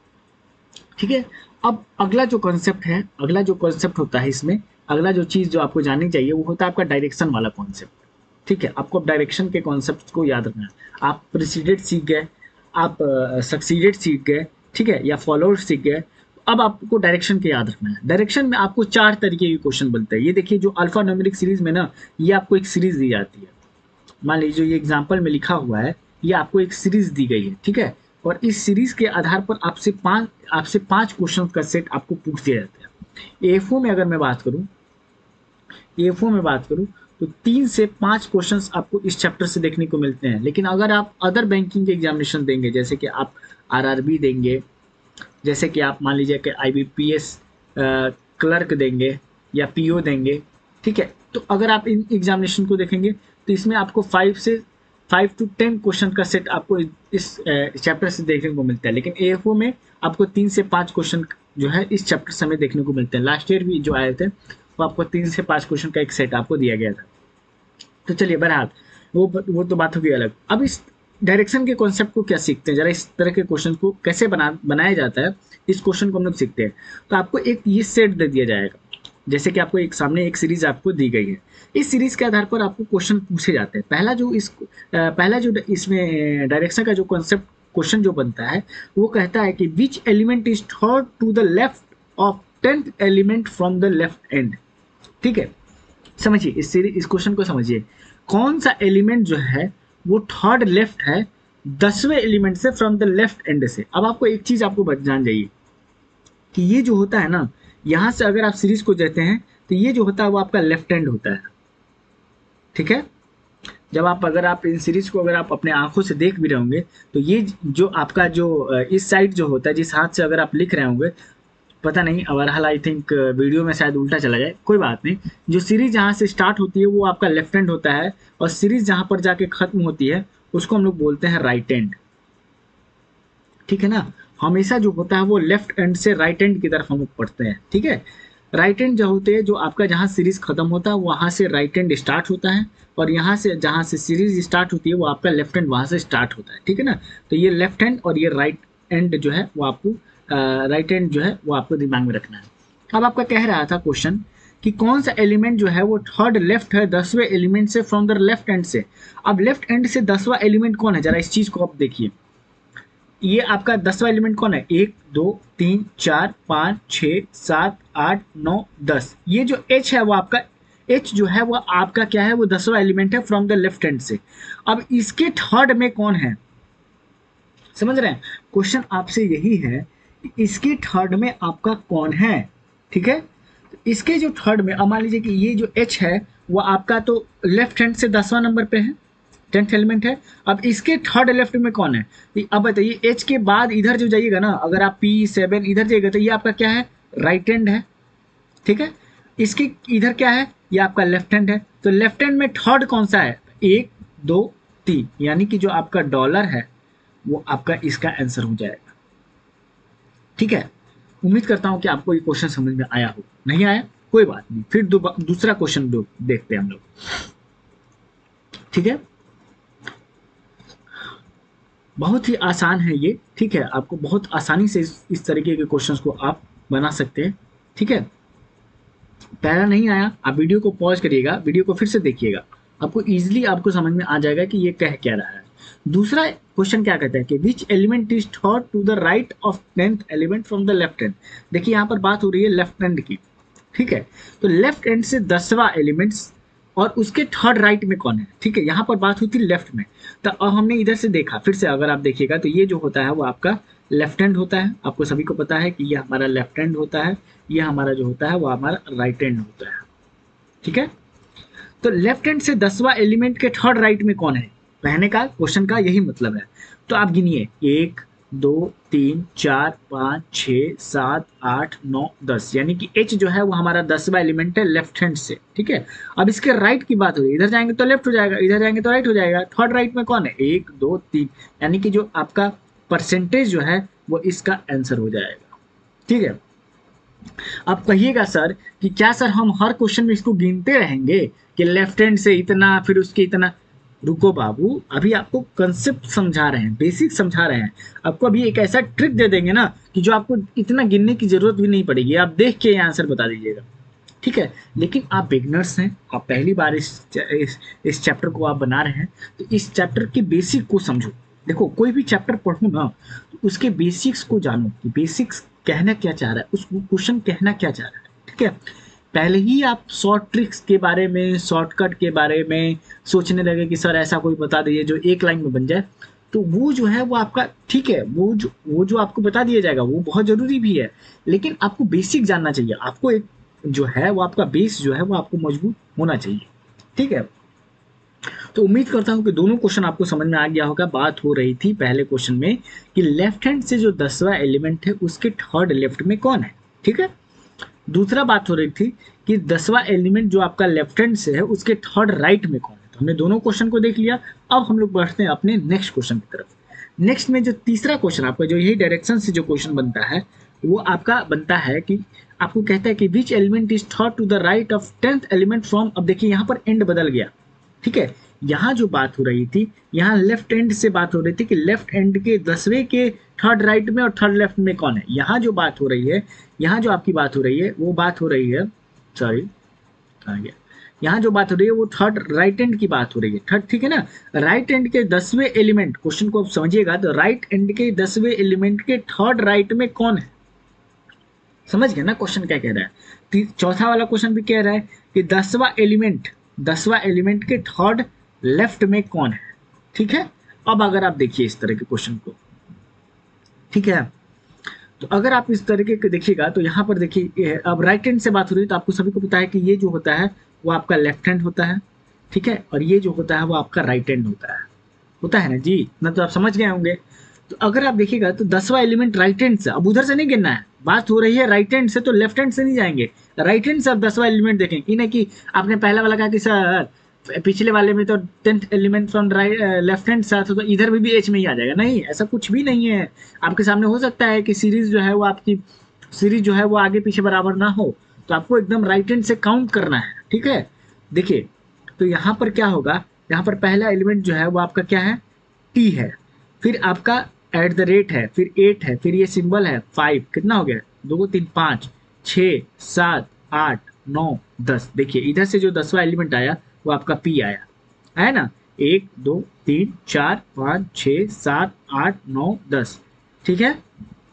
ठीक है। अब अगला जो कॉन्सेप्ट है, अगला जो कॉन्सेप्ट होता है इसमें, अगला जो चीज़ जो आपको जाननी चाहिए वो होता है आपका डायरेक्शन वाला कॉन्सेप्ट, ठीक है। आपको अब डायरेक्शन के कॉन्सेप्ट को याद रखना है। आप प्रीसीडेड सीख गए, आप सक्सीडेड सीख गए, ठीक है, या फॉलोड सीख गए, अब आपको डायरेक्शन के याद रखना है। डायरेक्शन में आपको चार तरीके के क्वेश्चन बनते हैं। ये देखिए, जो अल्फा न्यूमेरिक सीरीज में ना, ये आपको एक सीरीज दी जाती है। मान लीजिए ये एग्जाम्पल में लिखा हुआ है, ये आपको एक सीरीज दी गई है, ठीक है, और इस सीरीज के आधार पर आपसे पांच आपसे पांच क्वेश्चन का सेट आपको पूछ दिया जाता है। एफओ में अगर मैं बात करूं एएफओ में बात करूँ तो तीन से पाँच क्वेश्चंस आपको इस चैप्टर से देखने को मिलते हैं। लेकिन अगर आप अदर बैंकिंग के एग्जामिनेशन देंगे, जैसे कि आप आरआरबी देंगे, जैसे कि आप मान लीजिए कि आईबीपीएस क्लर्क देंगे या पीओ देंगे, ठीक है, तो अगर आप इन एग्जामिनेशन को देखेंगे तो इसमें आपको फाइव से फाइव टू टेन क्वेश्चन का सेट आपको इस चैप्टर से देखने को मिलता है। लेकिन एएफओ में आपको तीन से पाँच क्वेश्चन जो है इस चैप्टर से हमें देखने को मिलते हैं। लास्ट ईयर भी जो आए थे वो आपको तीन से पाँच क्वेश्चन का एक सेट आपको दिया गया था। तो चलिए बहरहाल वो वो तो बात होगी अलग। अब इस डायरेक्शन के कॉन्सेप्ट को क्या सीखते हैं, जरा इस तरह के क्वेश्चन को कैसे बना बनाया जाता है, इस क्वेश्चन को हम लोग सीखते हैं। तो आपको एक ये सेट दे दिया जाएगा, जैसे कि आपको एक सामने एक सीरीज आपको दी गई है। इस सीरीज के आधार पर आपको क्वेश्चन पूछे जाते हैं। पहला जो इस पहला जो इसमें डायरेक्शन का जो कॉन्सेप्ट क्वेश्चन जो बनता है वो कहता है कि which element is third to the left of tenth element from the left end. ठीक है, समझिए इस सीरीज इस क्वेश्चन को समझिए, कौन सा एलिमेंट जो है वो थर्ड लेफ्ट है दसवें एलिमेंट से फ्रॉम द लेफ्ट एंड से। अब आपको एक चीज आपको जान जाइए कि ये जो होता है ना, यहां से अगर आप सीरीज को देते हैं तो ये जो होता है वो आपका लेफ्ट हैंड होता है। ठीक है, जब आप अगर आप इन सीरीज को अगर आप अपने आंखों से देख भी रहे होंगे तो ये जो आपका जो इस साइड जो होता है, जिस हाथ से अगर आप लिख रहे होंगे, पता नहीं ओवरऑल आई थिंक वीडियो में शायद उल्टा चला जाए, कोई बात नहीं, जो सीरीज जहाँ से स्टार्ट होती है वो आपका लेफ्ट हैंड होता है और सीरीज जहाँ पर जाके खत्म होती है उसको हम लोग बोलते हैं राइट हैंड। ठीक है ना, हमेशा जो होता है वो लेफ्ट हैंड से राइट हैंड की तरफ हम लोग पढ़ते हैं। ठीक है, राइट हैंड जो होते हैं, जो आपका जहाँ सीरीज खत्म होता है वहाँ से राइट हैंड स्टार्ट होता है और यहाँ से जहाँ से सीरीज स्टार्ट होती है वो आपका लेफ्ट हैंड वहाँ से स्टार्ट होता है। ठीक है ना, तो ये लेफ्ट हैंड और ये राइट हैंड जो है वो आपको राइट हैंड जो है वो आपको दिमाग में रखना है। अब आपका कह रहा था क्वेश्चन कि कौन सा एलिमेंट जो है वो थर्ड लेफ्ट है दसवें एलिमेंट से फ्रॉम द लेफ्ट हैंड से। अब लेफ्ट हैंड से दसवां एलिमेंट कौन है, जरा इस चीज को आप देखिए, ये आपका दसवां एलिमेंट कौन है, एक दो तीन चार पाँच छः सात आठ नौ दस, ये जो एच है वो आपका एच जो है वो आपका क्या है, वो दसवां एलिमेंट है फ्रॉम द लेफ्ट हैंड से। अब इसके थर्ड में कौन है, समझ रहे हैं, क्वेश्चन आपसे यही है इसके थर्ड में आपका कौन है। ठीक है, तो इसके जो थर्ड में, अब मान लीजिए कि ये जो एच है वो आपका तो लेफ्ट हैंड से दसवां नंबर पे है, टेंथ एलिमेंट है। अब इसके थर्ड लेफ्ट में कौन है, अब बताइए एच के बाद इधर जो जाइएगा ना, अगर आप पी सेवन इधर जाइएगा तो ये आपका क्या है, राइट हैंड है। ठीक है, इसके इधर क्या है, ये आपका लेफ्ट हैंड है। तो लेफ्ट हैंड में थर्ड कौन सा है, एक दो तीन, यानी कि जो आपका डॉलर है वो आपका इसका आंसर हो जाएगा। ठीक है, उम्मीद करता हूं कि आपको ये क्वेश्चन समझ में आया हो, नहीं आया कोई बात नहीं, फिर दूसरा क्वेश्चन दो देखते हैं हम लोग। ठीक है, बहुत ही आसान है ये। ठीक है, आपको बहुत आसानी से इस, इस तरीके के क्वेश्चंस को आप बना सकते हैं। ठीक है, पहला नहीं आया आप वीडियो को पॉज करिएगा, वीडियो को फिर से देखिएगा, आपको इजीली आपको समझ में आ जाएगा कि ये कह क्या रहा है। दूसरा क्वेश्चन क्या कहता है कि which element is third to the right of tenth element from the left hand. देखिए यहाँ पर बात हो रही है लेफ्ट हैंड की। ठीक है, तो लेफ्ट हैंड से दसवां एलिमेंट्स और उसके थर्ड राइट में कौन है। ठीक है, यहाँ पर बात हुई थी लेफ्ट में, तो अब हमने इधर से देखा, फिर से अगर आप देखिएगा तो ये जो होता है वो आपका लेफ्ट हैंड होता है। आपको सभी को पता है कि ये हमारा लेफ्ट हैंड होता है, ये हमारा जो होता है वो हमारा राइट हैंड होता है। ठीक है, तो लेफ्ट हैंड से दसवां एलिमेंट के थर्ड राइट में कौन है, कहने का क्वेश्चन का यही मतलब है। तो आप गिनिए, एक दो तीन चार पाँच छः सात आठ नौ दस, यानी कि एच जो है वो हमारा दसवां एलिमेंट है लेफ्ट हैंड से। ठीक है, अब इसके राइट की बात हो रही है, इधर जाएंगे तो लेफ्ट हो जाएगा, इधर जाएंगे तो राइट हो जाएगा। थर्ड राइट में कौन है, एक दो तीन, यानी कि जो आपका परसेंटेज जो है वो इसका आंसर हो जाएगा। ठीक है, अब कहिएगा सर कि क्या सर हम हर क्वेश्चन में इसको गिनते रहेंगे कि लेफ्ट हैंड से इतना फिर उसके इतना। रुको बाबू, अभी आपको कंसेप्ट समझा रहे हैं, बेसिक समझा रहे हैं, आपको अभी एक ऐसा ट्रिक दे देंगे ना कि जो आपको इतना गिनने की जरूरत भी नहीं पड़ेगी, आप देख के आंसर बता दीजिएगा। ठीक है, लेकिन आप बिगनर्स हैं, आप पहली बार इस इस, इस चैप्टर को आप बना रहे हैं, तो इस चैप्टर के बेसिक को समझो। देखो कोई भी चैप्टर पढ़ो ना तो उसके बेसिक्स को जानो कि बेसिक्स कहना क्या चाह रहा है, उस क्वेश्चन कहना क्या चाह रहा है। ठीक है, पहले ही आप शॉर्ट ट्रिक्स के बारे में, शॉर्टकट के बारे में सोचने लगे कि सर ऐसा कोई बता दीजिए जो एक लाइन में बन जाए, तो वो जो है वो आपका ठीक है, वो जो वो जो आपको बता दिया जाएगा वो बहुत ज़रूरी भी है, लेकिन आपको बेसिक जानना चाहिए। आपको एक जो है वो आपका बेस जो है वो आपको मजबूत होना चाहिए। ठीक है, तो उम्मीद करता हूं कि दोनों क्वेश्चन आपको समझ में आ गया होगा। बात हो रही थी पहले क्वेश्चन में कि लेफ्ट हैंड से जो दसवां एलिमेंट है उसके थर्ड लेफ्ट में कौन है। ठीक है, दूसरा बात हो रही थी कि दसवां एलिमेंट जो आपका लेफ्ट हैंड से है उसके थर्ड राइट में कौन है। तो हमने दोनों क्वेश्चन को देख लिया। अब हम लोग बढ़ते हैं अपने नेक्स्ट क्वेश्चन की तरफ। नेक्स्ट में जो तीसरा क्वेश्चन आपका जो यही डायरेक्शन से जो क्वेश्चन बनता है वो आपका बनता है कि आपको कहता है कि विच एलिमेंट इज थॉट to the right of tenth element from. अब देखिए यहाँ पर एंड बदल गया। ठीक है, यहाँ जो बात हो रही थी यहाँ लेफ्ट एंड से बात हो रही थी कि लेफ्ट एंड के दसवें के थर्ड राइट में और थर्ड लेफ्ट में कौन है। यहाँ जो बात हो रही है, यहाँ जो आपकी बात हो रही है वो बात हो रही है, सॉरी आ गया, यहाँ जो बात हो रही है वो थर्ड राइट एंड की बात हो रही है। थर्ड, ठीक है ना, राइट एंड के दसवें एलिमेंट, क्वेश्चन को आप समझिएगा, तो राइट एंड के दसवें एलिमेंट के थर्ड राइट में कौन है। समझ गए ना क्वेश्चन क्या कह रहा है। चौथा वाला क्वेश्चन भी कह रहा है कि दसवां एलिमेंट दसवां एलिमेंट के थर्ड लेफ्ट में कौन है। ठीक है, अब अगर आप देखिए इस तरह के क्वेश्चन को, ठीक है, तो अगर आप इस तरीके के देखिएगा तो यहाँ पर देखिए अब राइट हैंड से बात हो रही है तो आपको सभी को पता है कि ये जो होता है वो आपका लेफ्ट हैंड होता है। ठीक है, और ये जो होता है वो आपका राइट हैंड होता है होता है ना जी, ना तो आप समझ गए होंगे। तो अगर आप देखिएगा तो दसवां एलिमेंट राइट हैंड से, अब उधर से नहीं गिनना है, बात हो रही है राइट हैंड से तो लेफ्ट हैंड से नहीं जाएंगे, राइट हैंड से आप दसवां एलिमेंट देखेंगे। कि नहीं कि आपने पहला वाला कहा कि सर पिछले वाले में तो tenth element from right left hand साथ हो तो इधर भी, भी एच में ही आ जाएगा। नहीं, ऐसा कुछ भी नहीं है। आपके सामने हो सकता है कि सीरीज जो है वो आपकी सीरीज जो है वो आगे पीछे बराबर ना हो, तो आपको एकदम राइट हैंड से काउंट करना है। ठीक है, देखिए तो यहाँ पर क्या होगा, यहाँ पर पहला एलिमेंट जो है वो आपका क्या है, टी है, फिर आपका एट द रेट है, फिर एट है, फिर ये सिंबल है फाइव, कितना हो गया, दो तीन पाँच छः सात आठ नौ दस। देखिए इधर से जो दसवां एलिमेंट आया वो आपका पी आया है ना, एक दो तीन चार पाँच छः सात आठ नौ दस। ठीक है,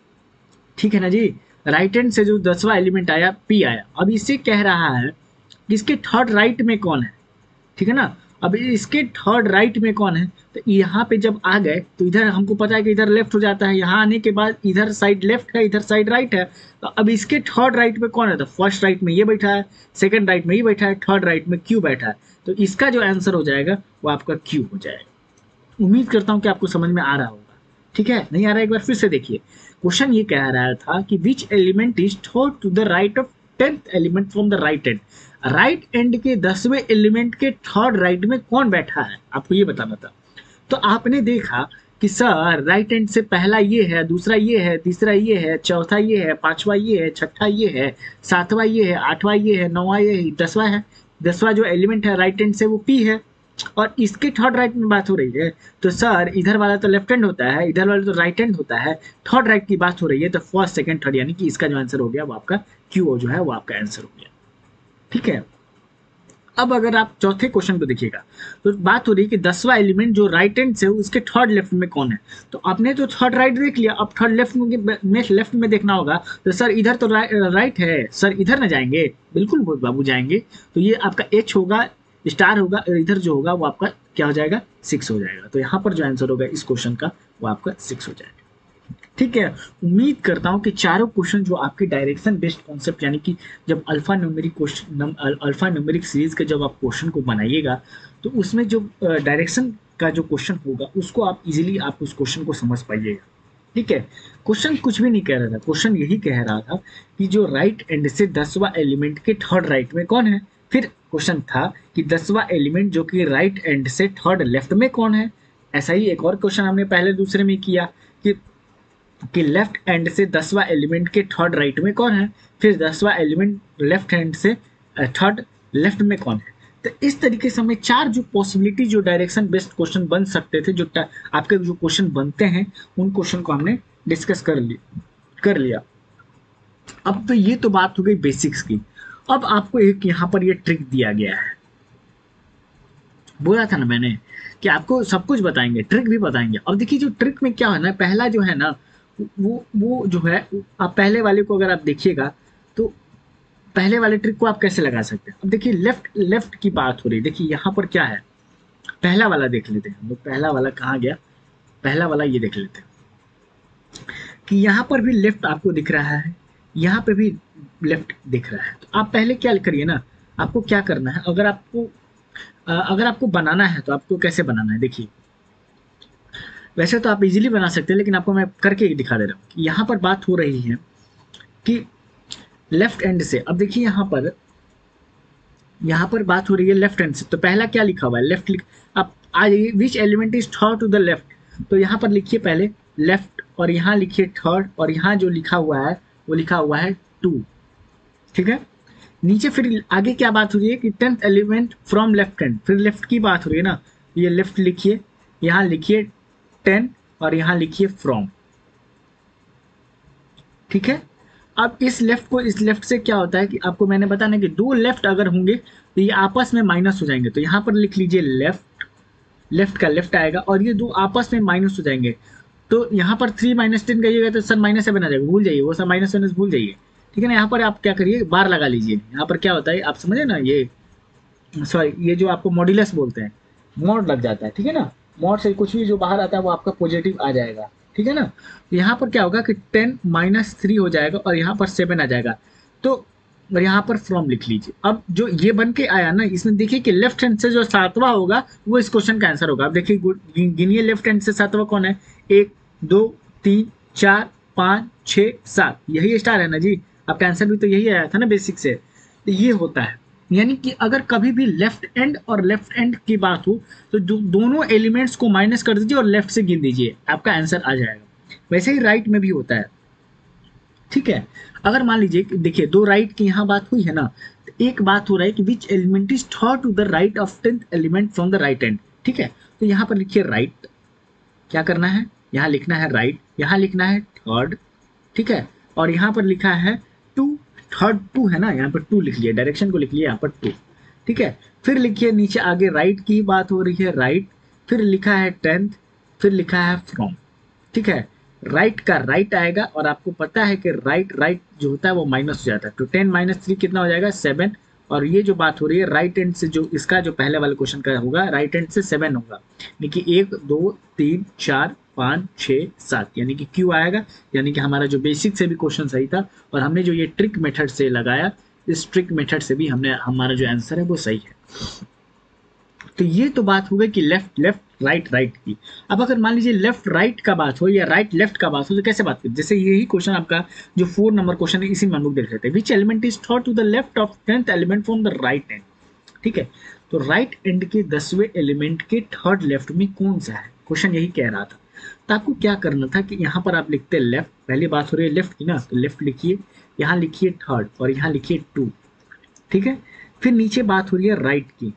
ठीक है ना जी, राइट हैंड से जो दसवां एलिमेंट आया पी आया। अब इसे कह रहा है कि इसके थर्ड राइट में कौन है। ठीक है ना, अब इसके थर्ड राइट में कौन है, तो यहाँ पे जब आ गए तो इधर हमको पता है कि इधर लेफ्ट हो जाता है, यहाँ आने के बाद इधर साइड लेफ्ट है, इधर साइड राइट है। तो अब इसके थर्ड राइट में कौन है, तो फर्स्ट राइट में ये बैठा है, सेकंड राइट में ये बैठा है, थर्ड राइट में क्यू बैठा है। तो इसका जो आंसर हो जाएगा वो आपका क्यू हो जाएगा। उम्मीद करता हूँ कि आपको समझ में आ रहा होगा। ठीक है, नहीं आ रहा एक बार फिर से देखिए। क्वेश्चन ये कह रहा था कि which element is third to the right of tenth element from the right end. Right end के दसवें एलिमेंट के थर्ड राइट में कौन बैठा है, आपको ये बताना था। तो आपने देखा कि सर राइट एंड से पहला ये है, दूसरा ये है, तीसरा ये है, चौथा ये है, पांचवा ये है, छठा ये है, सातवां ये है, आठवां ये है, नौवां ये है, दसवां है। दसवां जो एलिमेंट है राइट एंड से वो पी है, और इसके थर्ड राइट में बात हो रही है। तो सर इधर वाला तो लेफ्ट हैंड होता है, इधर वाला तो राइट हैंड होता है, थर्ड राइट की बात हो रही है, तो फर्स्ट सेकंड थर्ड, यानी कि इसका जो आंसर हो गया वो आपका क्यू जो है वो आपका आंसर हो गया। ठीक है, अब अगर आप चौथे क्वेश्चन को देखिएगा तो बात हो रही है कि दसवां एलिमेंट जो राइट हैंड से उसके थर्ड लेफ्ट में कौन है। तो आपने तो थर्ड राइट देख लिया, अब थर्ड लेफ्ट में लेफ्ट में देखना होगा। तो सर इधर तो राइट है, सर इधर ना जाएंगे, बिल्कुल बाबू जाएंगे। तो ये आपका एच होगा, स्टार होगा, इधर जो होगा वो आपका क्या हो जाएगा, सिक्स हो जाएगा। तो यहाँ पर जो आंसर होगा इस क्वेश्चन का वो आपका सिक्स हो जाएगा। ठीक है, उम्मीद करता हूं कि चारों क्वेश्चन जो आपके डायरेक्शन बेस्ड कॉन्सेप्ट, यानी कि जब alpha numeric question alpha numeric series के जब आप क्वेश्चन को बनाइएगा तो उसमें जो डायरेक्शन का जो क्वेश्चन होगा उसको आप इजीली आप उस क्वेश्चन को समझ पाइएगा। ठीक है, क्वेश्चन कुछ भी नहीं कह रहा था, क्वेश्चन यही कह रहा था कि जो राइट एंड से दसवां एलिमेंट के थर्ड राइट में कौन है। फिर क्वेश्चन था कि दसवां एलिमेंट जो कि राइट एंड से थर्ड लेफ्ट में कौन है। ऐसा ही एक और क्वेश्चन हमने पहले दूसरे में किया कि कि लेफ्ट एंड से दसवां एलिमेंट के थर्ड राइट में कौन है, फिर दसवां एलिमेंट लेफ्ट हैंड से थर्ड लेफ्ट में कौन है। तो इस तरीके से हमें चार जो पॉसिबिलिटी जो डायरेक्शन बेस्ड क्वेश्चन बन सकते थे, जो आपके जो क्वेश्चन बनते हैं उन क्वेश्चन को हमने डिस्कस कर लिया कर लिया अब तो ये तो बात हो गई बेसिक्स की। अब आपको एक यहाँ पर ये ट्रिक दिया गया है, बोला था ना मैंने कि आपको सब कुछ बताएंगे, ट्रिक भी बताएंगे। अब देखिए जो ट्रिक में क्या है ना, पहला जो है ना वो वो जो है, आप पहले वाले को अगर आप देखिएगा तो पहले वाले ट्रिक को आप कैसे लगा सकते हैं। अब देखिए लेफ्ट लेफ्ट की बात हो रही है, देखिए यहाँ पर क्या है, पहला वाला देख लेते हैं हम लोग। पहला वाला कहाँ गया, पहला वाला ये देख लेते हैं कि यहाँ पर भी लेफ्ट आपको दिख रहा है, यहाँ पे भी लेफ्ट दिख रहा है। तो आप पहले क्या करिए ना, आपको क्या करना है, अगर आपको अ, अगर आपको बनाना है तो आपको कैसे बनाना है देखिए। वैसे तो आप इजीली बना सकते हैं, लेकिन आपको मैं करके दिखा दे रहा हूँ कि यहाँ पर बात हो रही है कि लेफ्ट एंड से। अब देखिए यहाँ पर यहाँ पर बात हो रही है लेफ्ट हैंड से, तो पहला क्या लिखा हुआ है, लेफ्ट लिख। अब आइए, which element is third to the left, तो यहाँ पर लिखिए पहले लेफ्ट, और यहाँ लिखिए थर्ड, और यहाँ जो लिखा हुआ है वो लिखा हुआ है टू। ठीक है, नीचे फिर आगे क्या बात हो रही है कि tenth element from left hand, फिर लेफ्ट की बात हो रही है ना, ये लेफ्ट लिखिए, यहाँ लिखिए टेन, और यहाँ लिखिए फ्रॉम। ठीक है, अब इस लेफ्ट को इस लेफ्ट से क्या होता है कि आपको मैंने बताना कि दो लेफ्ट अगर होंगे तो ये आपस में माइनस हो जाएंगे, तो यहाँ पर लिख लीजिए लेफ्ट, लेफ्ट का लेफ्ट आएगा, और ये दो आपस में माइनस हो जाएंगे। तो यहाँ पर थ्री माइनस टेन कहिएगा तो सर माइनस सेवन आ जाएगा, भूल जाइए वो सब माइनस माइनस भूल जाइए। ठीक है ना, यहाँ पर आप क्या करिए, बार लगा लीजिए। यहाँ पर क्या होता है आप समझे ना, ये सॉरी ये जो आपको मॉड्यूलस बोलते हैं, मॉड लग जाता है। ठीक है ना, मॉड से कुछ भी जो बाहर आता है वो आपका पॉजिटिव आ जाएगा। ठीक है ना, यहाँ पर क्या होगा कि टेन माइनस थ्री हो जाएगा, और यहाँ पर सेवन आ जाएगा। तो और यहाँ पर फ्रॉम लिख लीजिए। अब जो ये बन के आया ना, इसमें देखिए कि लेफ्ट हैंड से जो सातवां होगा वो इस क्वेश्चन का आंसर होगा। अब देखिए गिनिए, लेफ्ट हैंड से सातवां कौन है, एक दो तीन चार पाँच छः सात, यही स्टार है ना जी। आपका आंसर भी तो यही आया था ना बेसिक से, तो ये होता है। यानी कि अगर कभी भी लेफ्ट एंड और लेफ्ट एंड की बात हो तो दो, दोनों एलिमेंट्स को माइनस कर दीजिए और लेफ्ट से गिन दीजिए, आपका आंसर आ जाएगा। वैसे ही राइट में भी होता है। ठीक है, अगर मान लीजिए कि देखिए दो राइट की यहाँ बात हुई है ना, तो एक बात हो रहा है कि which element is third to the right of tenth element from the right end. ठीक है, तो यहाँ पर लिखिए राइट, क्या करना है, यहाँ लिखना है राइट, यहाँ लिखना है थर्ड। ठीक है, और यहाँ पर लिखा है टू, थर्ड टू है ना, यहाँ पर टू लिख लिया, डायरेक्शन को लिख लिया यहाँ पर टू। ठीक है, फिर लिखिए नीचे आगे राइट की बात हो रही है, राइट, फिर लिखा है टेंथ, फिर लिखा है फ्रॉम। ठीक है, राइट का राइट आएगा, और आपको पता है कि राइट राइट जो होता है वो माइनस हो जाता है, तो टेन माइनस थ्री कितना हो जाएगा, सेवन। और ये जो बात हो रही है राइट हैंड से, जो इसका जो पहले वाले क्वेश्चन का होगा राइट हैंड से सेवन होगा, यानी कि एक दो तीन चार पाँच छः सात, यानी कि क्यू आएगा। यानी कि हमारा जो बेसिक से भी क्वेश्चन सही था, और हमने जो ये ट्रिक मेथड से लगाया, इस ट्रिक मेथड से भी हमने हमारा जो आंसर है वो सही है। तो ये तो बात हो गई कि लेफ्ट लेफ्ट राइट राइट की। अब अगर मान लीजिए लेफ्ट राइट का बात हो या राइट लेफ्ट का बात हो, तो कैसे बात करें, जैसे यही क्वेश्चन आपका जो फोर नंबर क्वेश्चन है, इसी में हम लोग देख लेते हैं। विच एलिमेंट इज थॉट to the left of tenth element from the right end. ठीक है, तो राइट एंड के दसवें एलिमेंट के थर्ड लेफ्ट में कौन सा है, क्वेश्चन यही कह रहा था। तो आपको क्या करना था कि यहाँ पर आप लिखते लेफ्ट, पहली बात हो रही है लेफ्ट की ना, तो लेफ्ट लिखिए, यहाँ लिखिए थर्ड, और यहाँ लिखिए टू। ठीक है, फिर नीचे बात हो रही है राइट की।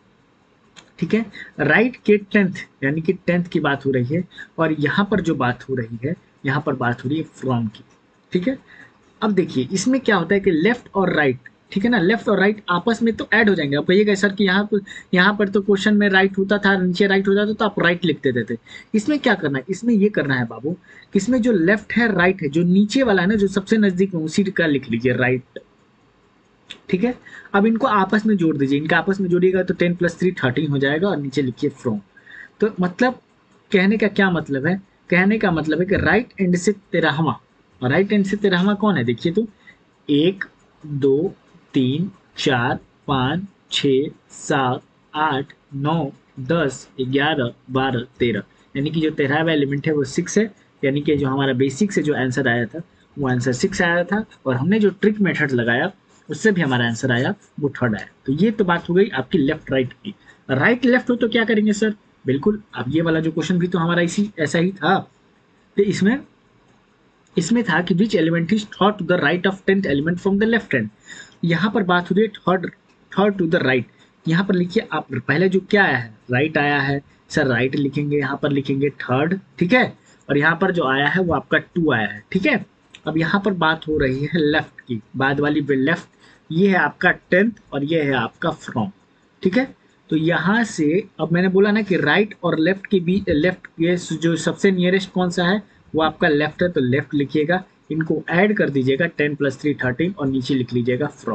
ठीक है, राइट के टेंथ, यानी कि टेंथ की बात हो रही है, और यहाँ पर जो बात हो रही है, यहाँ पर बात हो रही है फ्रॉम की। ठीक है, अब देखिए इसमें क्या होता है कि लेफ्ट और राइट, ठीक है ना, लेफ्ट और राइट आपस में तो ऐड हो जाएंगे। आप कहिएगा सर कि यहाँ पर यहाँ पर तो क्वेश्चन में राइट होता था, नीचे राइट होता था, तो आप राइट लिख देते थे। इसमें क्या करना है, इसमें ये करना है बाबू, इसमें जो लेफ्ट है राइट है, जो नीचे वाला है ना, जो सबसे नजदीक में, उसी का लिख लीजिए राइट। ठीक है, अब इनको आपस में जोड़ दीजिए, इनका आपस में जोड़िएगा तो टेन प्लस थ्री थर्टीन हो जाएगा, और नीचे लिखिए फ्रॉम। तो मतलब कहने का क्या मतलब है, कहने का मतलब है कि राइट एंड से तेरहवां, और राइट एंड से तेरहवां कौन है, देखिए तो एक दो तीन चार पाँच छ सात आठ नौ दस ग्यारह बारह तेरह, यानी कि जो तेरहवा एलिमेंट है वो सिक्स है। यानी कि जो हमारा बेसिक से जो आंसर आया था वो आंसर सिक्स आया था, और हमने जो ट्रिक मेथड लगाया उससे भी हमारा आंसर आया वो थर्ड आया। तो ये तो बात हो गई आपकी लेफ्ट राइट की। राइट लेफ्ट हो तो क्या करेंगे सर, बिल्कुल अब ये वाला जो क्वेश्चन भी तो हमारा इसी ऐसा ही था। तो इसमें इसमें था कि विच एलिमेंट इज थॉट to the right of tenth element from the left hand. यहाँ पर बात हो रही है third third to the right. यहाँ पर लिखिए आप पहले जो क्या आया है, राइट आया है सर, राइट लिखेंगे, यहाँ पर लिखेंगे थर्ड। ठीक है, और यहाँ पर जो आया है वो आपका टू आया है। ठीक है, अब यहाँ पर बात हो रही है लेफ्ट की, बाद वाली लेफ्ट, ये है आपका टेंथ और ये है आपका फ्रॉम। ठीक है, तो यहाँ से अब मैंने बोला ना कि राइट और लेफ्ट के बीच, लेफ्ट के जो सबसे नियरेस्ट कौन सा है वो आपका लेफ्ट है, तो लेफ्ट लिखिएगा, इनको ऐड कर दीजिएगा, टेन प्लस थ्री थर्टीन, और नीचे लिख लीजिएगा फ्रॉम।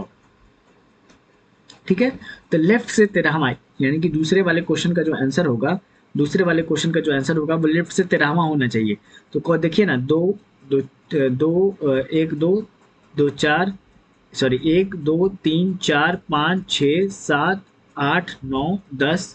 ठीक है, तो लेफ्ट से तेरहवां, यानी कि दूसरे वाले क्वेश्चन का जो आंसर होगा, दूसरे वाले क्वेश्चन का जो आंसर होगा वो लेफ्ट से तेरहवां होना चाहिए। तो देखिए ना, दो दो दो एक दो दो चार सॉरी एक दो तीन चार पाँच छः सात आठ नौ दस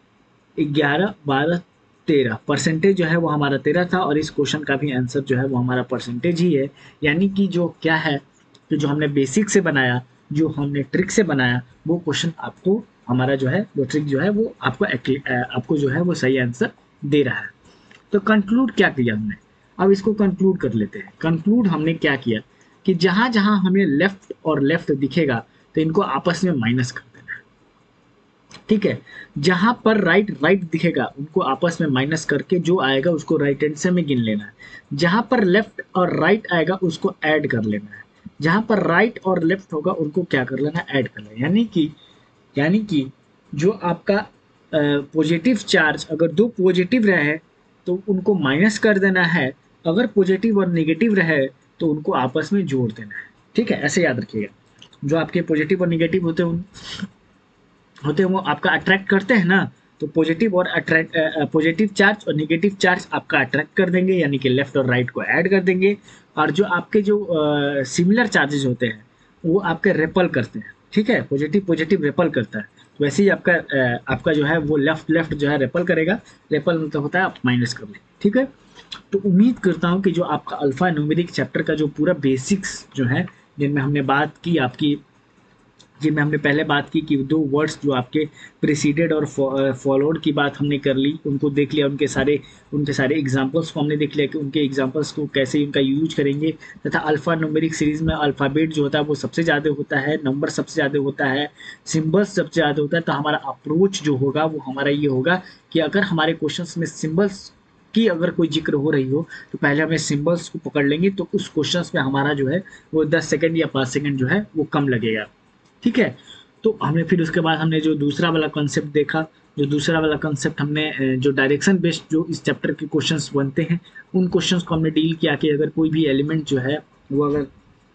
ग्यारह बारह तेरह परसेंटेज जो है वो हमारा तेरह था, और इस क्वेश्चन का भी आंसर जो है वो हमारा परसेंटेज ही है। यानी कि जो क्या है कि जो हमने बेसिक से बनाया, जो हमने ट्रिक से बनाया, वो क्वेश्चन आपको हमारा जो है वो ट्रिक जो है वो आपको आपको जो है वो सही आंसर दे रहा है। तो कंक्लूड क्या किया हमने, अब इसको कंक्लूड कर लेते हैं। कंक्लूड हमने क्या किया कि जहां जहां हमें लेफ्ट और लेफ्ट दिखेगा तो इनको आपस में माइनस कर देना है, ठीक है। जहां पर राइट राइट दिखेगा उनको आपस में माइनस करके जो आएगा उसको राइट हैंड से में गिन लेना है। जहां पर लेफ्ट और राइट आएगा उसको ऐड कर लेना है। जहां पर राइट और लेफ्ट होगा उनको क्या कर लेना है, ऐड कर लेना। यानी कि यानी कि जो आपका पॉजिटिव चार्ज अगर दो पॉजिटिव रहे तो उनको माइनस कर देना है, अगर पॉजिटिव और नेगेटिव रहे तो उनको आपस में जोड़ देना है, ठीक है। ऐसे याद रखिएगा, जो आपके पॉजिटिव और नेगेटिव होते हैं उन होते हैं वो आपका अट्रैक्ट करते हैं ना, तो पॉजिटिव और अट्रैक्ट पॉजिटिव चार्ज और नेगेटिव चार्ज आपका अट्रैक्ट कर देंगे, यानी कि लेफ्ट और राइट को ऐड कर देंगे। और जो आपके जो सिमिलर चार्जेस होते हैं वो आपके रेपल करते हैं, ठीक है। पॉजिटिव पॉजिटिव रेपल करता है, तो वैसे ही आपका अ, आपका जो है वो लेफ्ट लेफ्ट जो है रेपल करेगा। रेपल मतलब होता है आप माइनस कर लें, ठीक है। तो उम्मीद करता हूँ कि जो आपका अल्फा न्यूमेरिक चैप्टर का जो पूरा बेसिक्स जो है, जिनमें हमने बात की आपकी जिनमें हमने पहले बात की कि दो वर्ड्स जो आपके प्रिसीडेड और फॉलोड की बात हमने कर ली, उनको देख लिया, उनके सारे उनके सारे एग्जांपल्स को हमने देख लिया कि उनके एग्जांपल्स को कैसे उनका यूज करेंगे। तथा अल्फा न्यूमेरिक सीरीज में अल्फ़ाबेट जो होता है वो सबसे ज़्यादा होता है, नंबर सबसे ज़्यादा होता है, सिम्बल्स सबसे ज़्यादा होता है। तो हमारा अप्रोच जो होगा वो हमारा ये होगा कि अगर हमारे क्वेश्चन में सिम्बल्स की अगर कोई जिक्र हो रही हो तो पहले हमें सिम्बल्स को पकड़ लेंगे, तो उस क्वेश्चन में हमारा जो है वो दस सेकेंड या पाँच सेकेंड जो है वो कम लगेगा, ठीक है। तो हमने फिर उसके बाद हमने जो दूसरा वाला कॉन्सेप्ट देखा, जो दूसरा वाला कॉन्सेप्ट हमने जो डायरेक्शन बेस्ड जो इस चैप्टर के क्वेश्चंस बनते हैं उन क्वेश्चंस को हमने डील किया कि अगर कोई भी एलिमेंट जो है वो अगर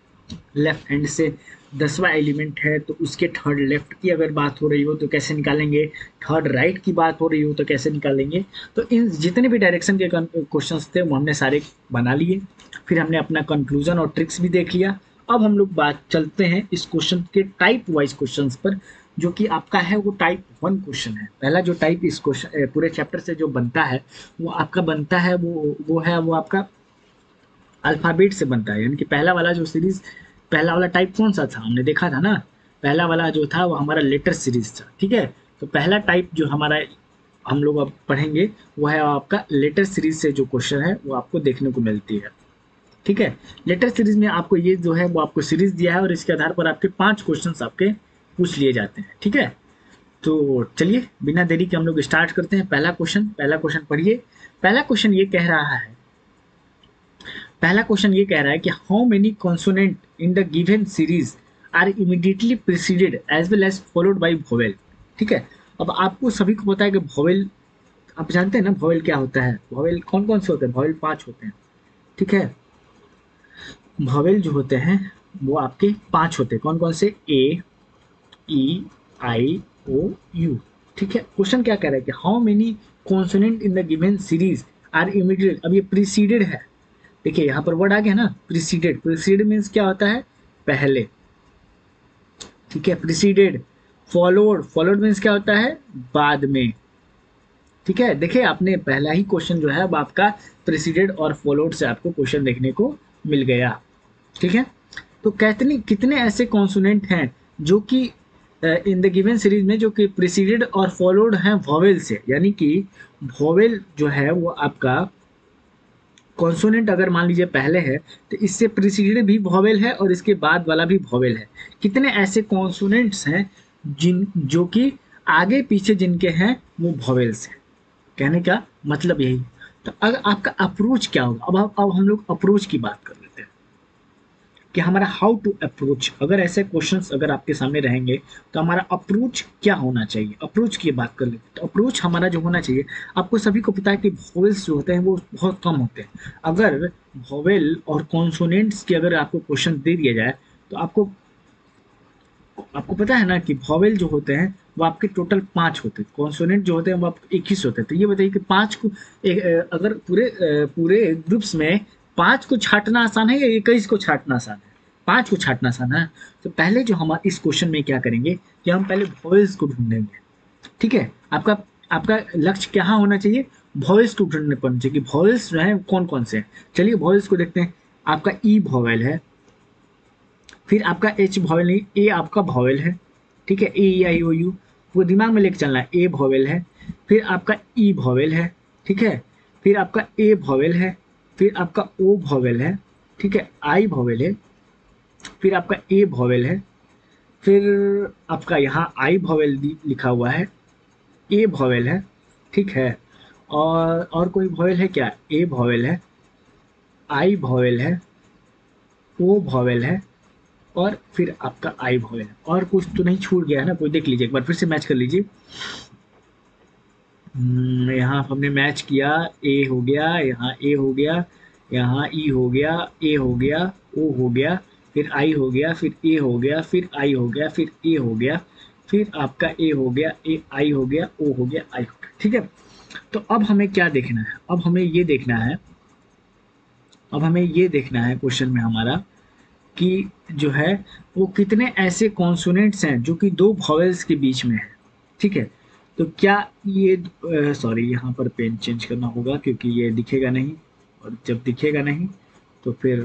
लेफ्ट हैंड से दसवां एलिमेंट है तो उसके थर्ड लेफ्ट की अगर बात हो रही हो तो कैसे निकालेंगे, थर्ड राइट की बात हो रही हो तो कैसे निकालेंगे। तो इन जितने भी डायरेक्शन के क्वेश्चंस थे वो हमने सारे बना लिए। फिर हमने अपना कंक्लूजन और ट्रिक्स भी देख लिया। अब हम लोग बात चलते हैं इस क्वेश्चन के टाइप वाइज क्वेश्चंस पर, जो कि आपका है वो टाइप वन क्वेश्चन है। पहला जो टाइप इस क्वेश्चन पूरे चैप्टर से जो बनता है वो आपका बनता है वो वो है वो आपका अल्फ़ाबेट से बनता है। यानी कि पहला वाला जो सीरीज पहला वाला टाइप कौन सा था, हमने देखा था ना, पहला वाला जो था वो हमारा लेटर सीरीज था, ठीक है। तो पहला टाइप जो हमारा हम लोग अब पढ़ेंगे वो है आपका लेटर सीरीज से जो क्वेश्चन है वो आपको देखने को मिलती है, ठीक है। लेटर सीरीज में आपको ये जो है वो आपको सीरीज दिया है और इसके आधार पर आपके पांच क्वेश्चंस आपके पूछ लिए जाते हैं, ठीक है। तो चलिए बिना देरी के हम लोग स्टार्ट करते हैं। पहला क्वेश्चन पहला क्वेश्चन पढ़िए। पहला क्वेश्चन ये कह रहा है पहला क्वेश्चन ये कह रहा है कि how many consonant in the given series are immediately preceded as well as followed by vowel, ठीक है। अब आपको सभी को पता है कि वोवेल, आप जानते हैं ना वोवेल क्या होता है। वोवेल कौन कौन से होते हैं, वोवेल पांच होते हैं, ठीक है। वोवेल जो होते हैं वो आपके पांच होते हैं, कौन कौन से, ए ई आई ओ यू, ठीक है। क्वेश्चन क्या कह रहा है कि how many consonant in the given series are immediate, अब ये प्रीसीडेड है, देखिए यहाँ पर वर्ड आ गया ना प्रीसीडेड। प्रीसीडेड मीन्स क्या होता है, पहले, ठीक है। प्रीसीडेड, फॉलोड, फॉलोड मीन्स क्या होता है, बाद में, ठीक है। देखिए आपने पहला ही क्वेश्चन जो है अब आपका प्रीसीडेड और फॉलोड से आपको क्वेश्चन देखने को मिल गया, ठीक है। तो कितने कितने ऐसे कॉन्सोनेंट हैं जो कि इन द गिवन सीरीज में जो कि प्रीसीडेड और फॉलोड हैं वोवेल से, यानी कि वोवेल जो है वो आपका कॉन्सोनेंट अगर मान लीजिए पहले है तो इससे प्रीसीडेड भी वोवेल है और इसके बाद वाला भी वोवेल है। कितने ऐसे कॉन्सोनेंट्स हैं जिन जो कि आगे पीछे जिनके हैं वो वोवेल्स हैं, कहने का मतलब यही। तो अगर आपका अप्रोच क्या होगा, अब अब हम लोग अप्रोच की बात कर लेते हैं कि हमारा हाउ टू अप्रोच, अगर ऐसे क्वेश्चंस अगर आपके सामने रहेंगे तो हमारा अप्रोच क्या होना चाहिए, अप्रोच की बात कर लेते हैं। तो अप्रोच हमारा जो होना चाहिए, आपको सभी को पता है कि वोवेल्स जो होते हैं वो बहुत कम होते हैं। अगर वोवेल और कॉन्सोनेंट्स की अगर आपको क्वेश्चन दे दिया जाए तो आपको आपको पता है ना कि वोवेल जो होते हैं वो आपके टोटल पांच होते हैं, कॉन्सोनेंट जो होते हैं वो आपके इक्कीस होते हैं। तो ये बताइए कि पांच को एक, अगर पूरे पूरे ग्रुप्स में पांच को छांटना आसान है या इक्कीस को छांटना आसान है, पांच को छांटना था ना, तो पहले जो हम इस क्वेश्चन में क्या करेंगे कि हम पहले वॉइस को ढूंढेंगे। ठीक है, आपका आपका लक्ष्य क्या होना चाहिए, वॉइस को ढूंढने पर चाहिए कि वॉइस जो है कौन कौन से हैं। चलिए वॉइस को देखते हैं। आपका ई वॉवेल है, फिर आपका एच वॉवेल नहीं, ए आपका वॉवेल है। ठीक है, ए ई आई ओ यू वो दिमाग में लेके चलना है। ए वॉवेल है, फिर आपका ई वॉवेल है। ठीक है, फिर आपका ए वॉवेल है, फिर आपका ओ वॉवेल है। ठीक है, आई वॉवेल है, फिर आपका ए वॉवेल है, फिर आपका यहाँ आई वॉवेल लिखा हुआ है, ए वॉवेल है। ठीक है, और और कोई वॉवेल है क्या, ए वॉवेल है, आई वॉवेल है, ओ वॉवेल है, और फिर आपका आई वॉवेल है। और कुछ तो नहीं छूट गया है ना, कोई देख लीजिए एक बार फिर से मैच कर लीजिए। हम्म, यहाँ हमने मैच किया, ए हो गया, यहाँ ए हो गया, यहाँ ई हो गया, ए हो गया, ओ हो गया, फिर आई हो गया, फिर ए हो गया, फिर आई हो गया, फिर ए हो गया, फिर आपका ए हो गया, ए आई हो गया, ओ हो गया, आई हो गया। ठीक है, तो अब हमें क्या देखना है, अब हमें ये देखना है, अब हमें ये देखना है क्वेश्चन में हमारा कि जो है वो कितने ऐसे कॉन्सोनेंट्स हैं जो कि दो वॉवेल्स के बीच में है। ठीक है, तो क्या ये सॉरी यहाँ पर पेन चेंज करना होगा क्योंकि ये दिखेगा नहीं, और जब दिखेगा नहीं तो फिर